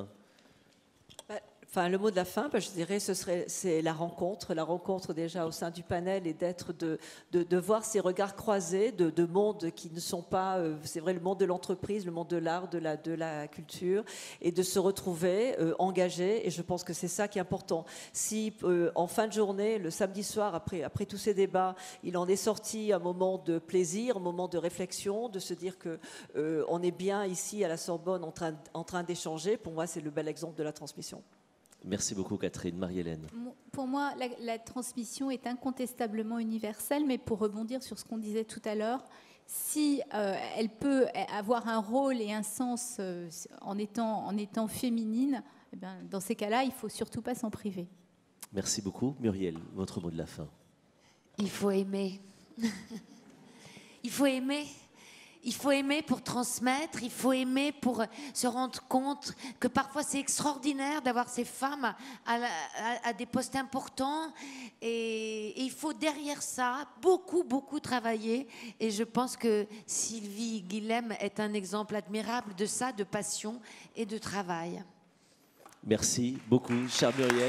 Enfin, le mot de la fin, je dirais, c'est la rencontre déjà au sein du panel, et de voir ces regards croisés de mondes qui ne sont pas, c'est vrai, le monde de l'entreprise, le monde de l'art, de la culture, et de se retrouver engagés. Et je pense que c'est ça qui est important. Si en fin de journée, le samedi soir, après tous ces débats, il en est sorti un moment de plaisir, un moment de réflexion, de se dire que on est bien ici à la Sorbonne en train d'échanger, pour moi, c'est le bel exemple de la transmission. Merci beaucoup Catherine. Marie-Hélène. Pour moi, la transmission est incontestablement universelle, mais pour rebondir sur ce qu'on disait tout à l'heure, si elle peut avoir un rôle et un sens en étant féminine, eh bien, dans ces cas-là, il ne faut surtout pas s'en priver. Merci beaucoup. Muriel, votre mot de la fin. Il faut aimer. Il faut aimer. Il faut aimer pour transmettre, il faut aimer pour se rendre compte que parfois c'est extraordinaire d'avoir ces femmes à des postes importants, et il faut derrière ça beaucoup travailler, et je pense que Sylvie Guilhem est un exemple admirable de ça, de passion et de travail. Merci beaucoup, chère Muriel.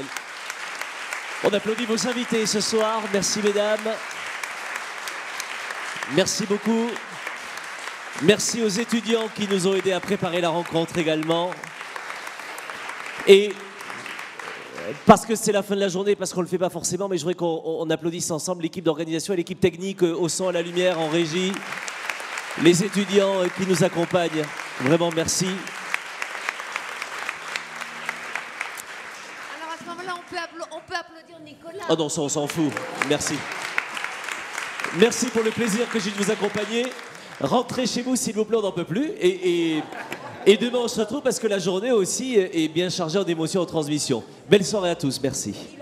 On applaudit vos invités ce soir. Merci mesdames. Merci beaucoup. Merci aux étudiants qui nous ont aidés à préparer la rencontre également. Et parce que c'est la fin de la journée, parce qu'on ne le fait pas forcément, mais je voudrais qu'on applaudisse ensemble l'équipe d'organisation et l'équipe technique au son, à la lumière, en régie, les étudiants qui nous accompagnent. Vraiment, merci. Alors à ce moment-là, on peut applaudir Nicolas. Oh non, ça on s'en fout. Merci. Merci pour le plaisir que j'ai de vous accompagner. Rentrez chez vous, s'il vous plaît, on n'en peut plus. Et demain, on se retrouve parce que la journée aussi est bien chargée en émotions, en transmission. Belle soirée à tous, merci.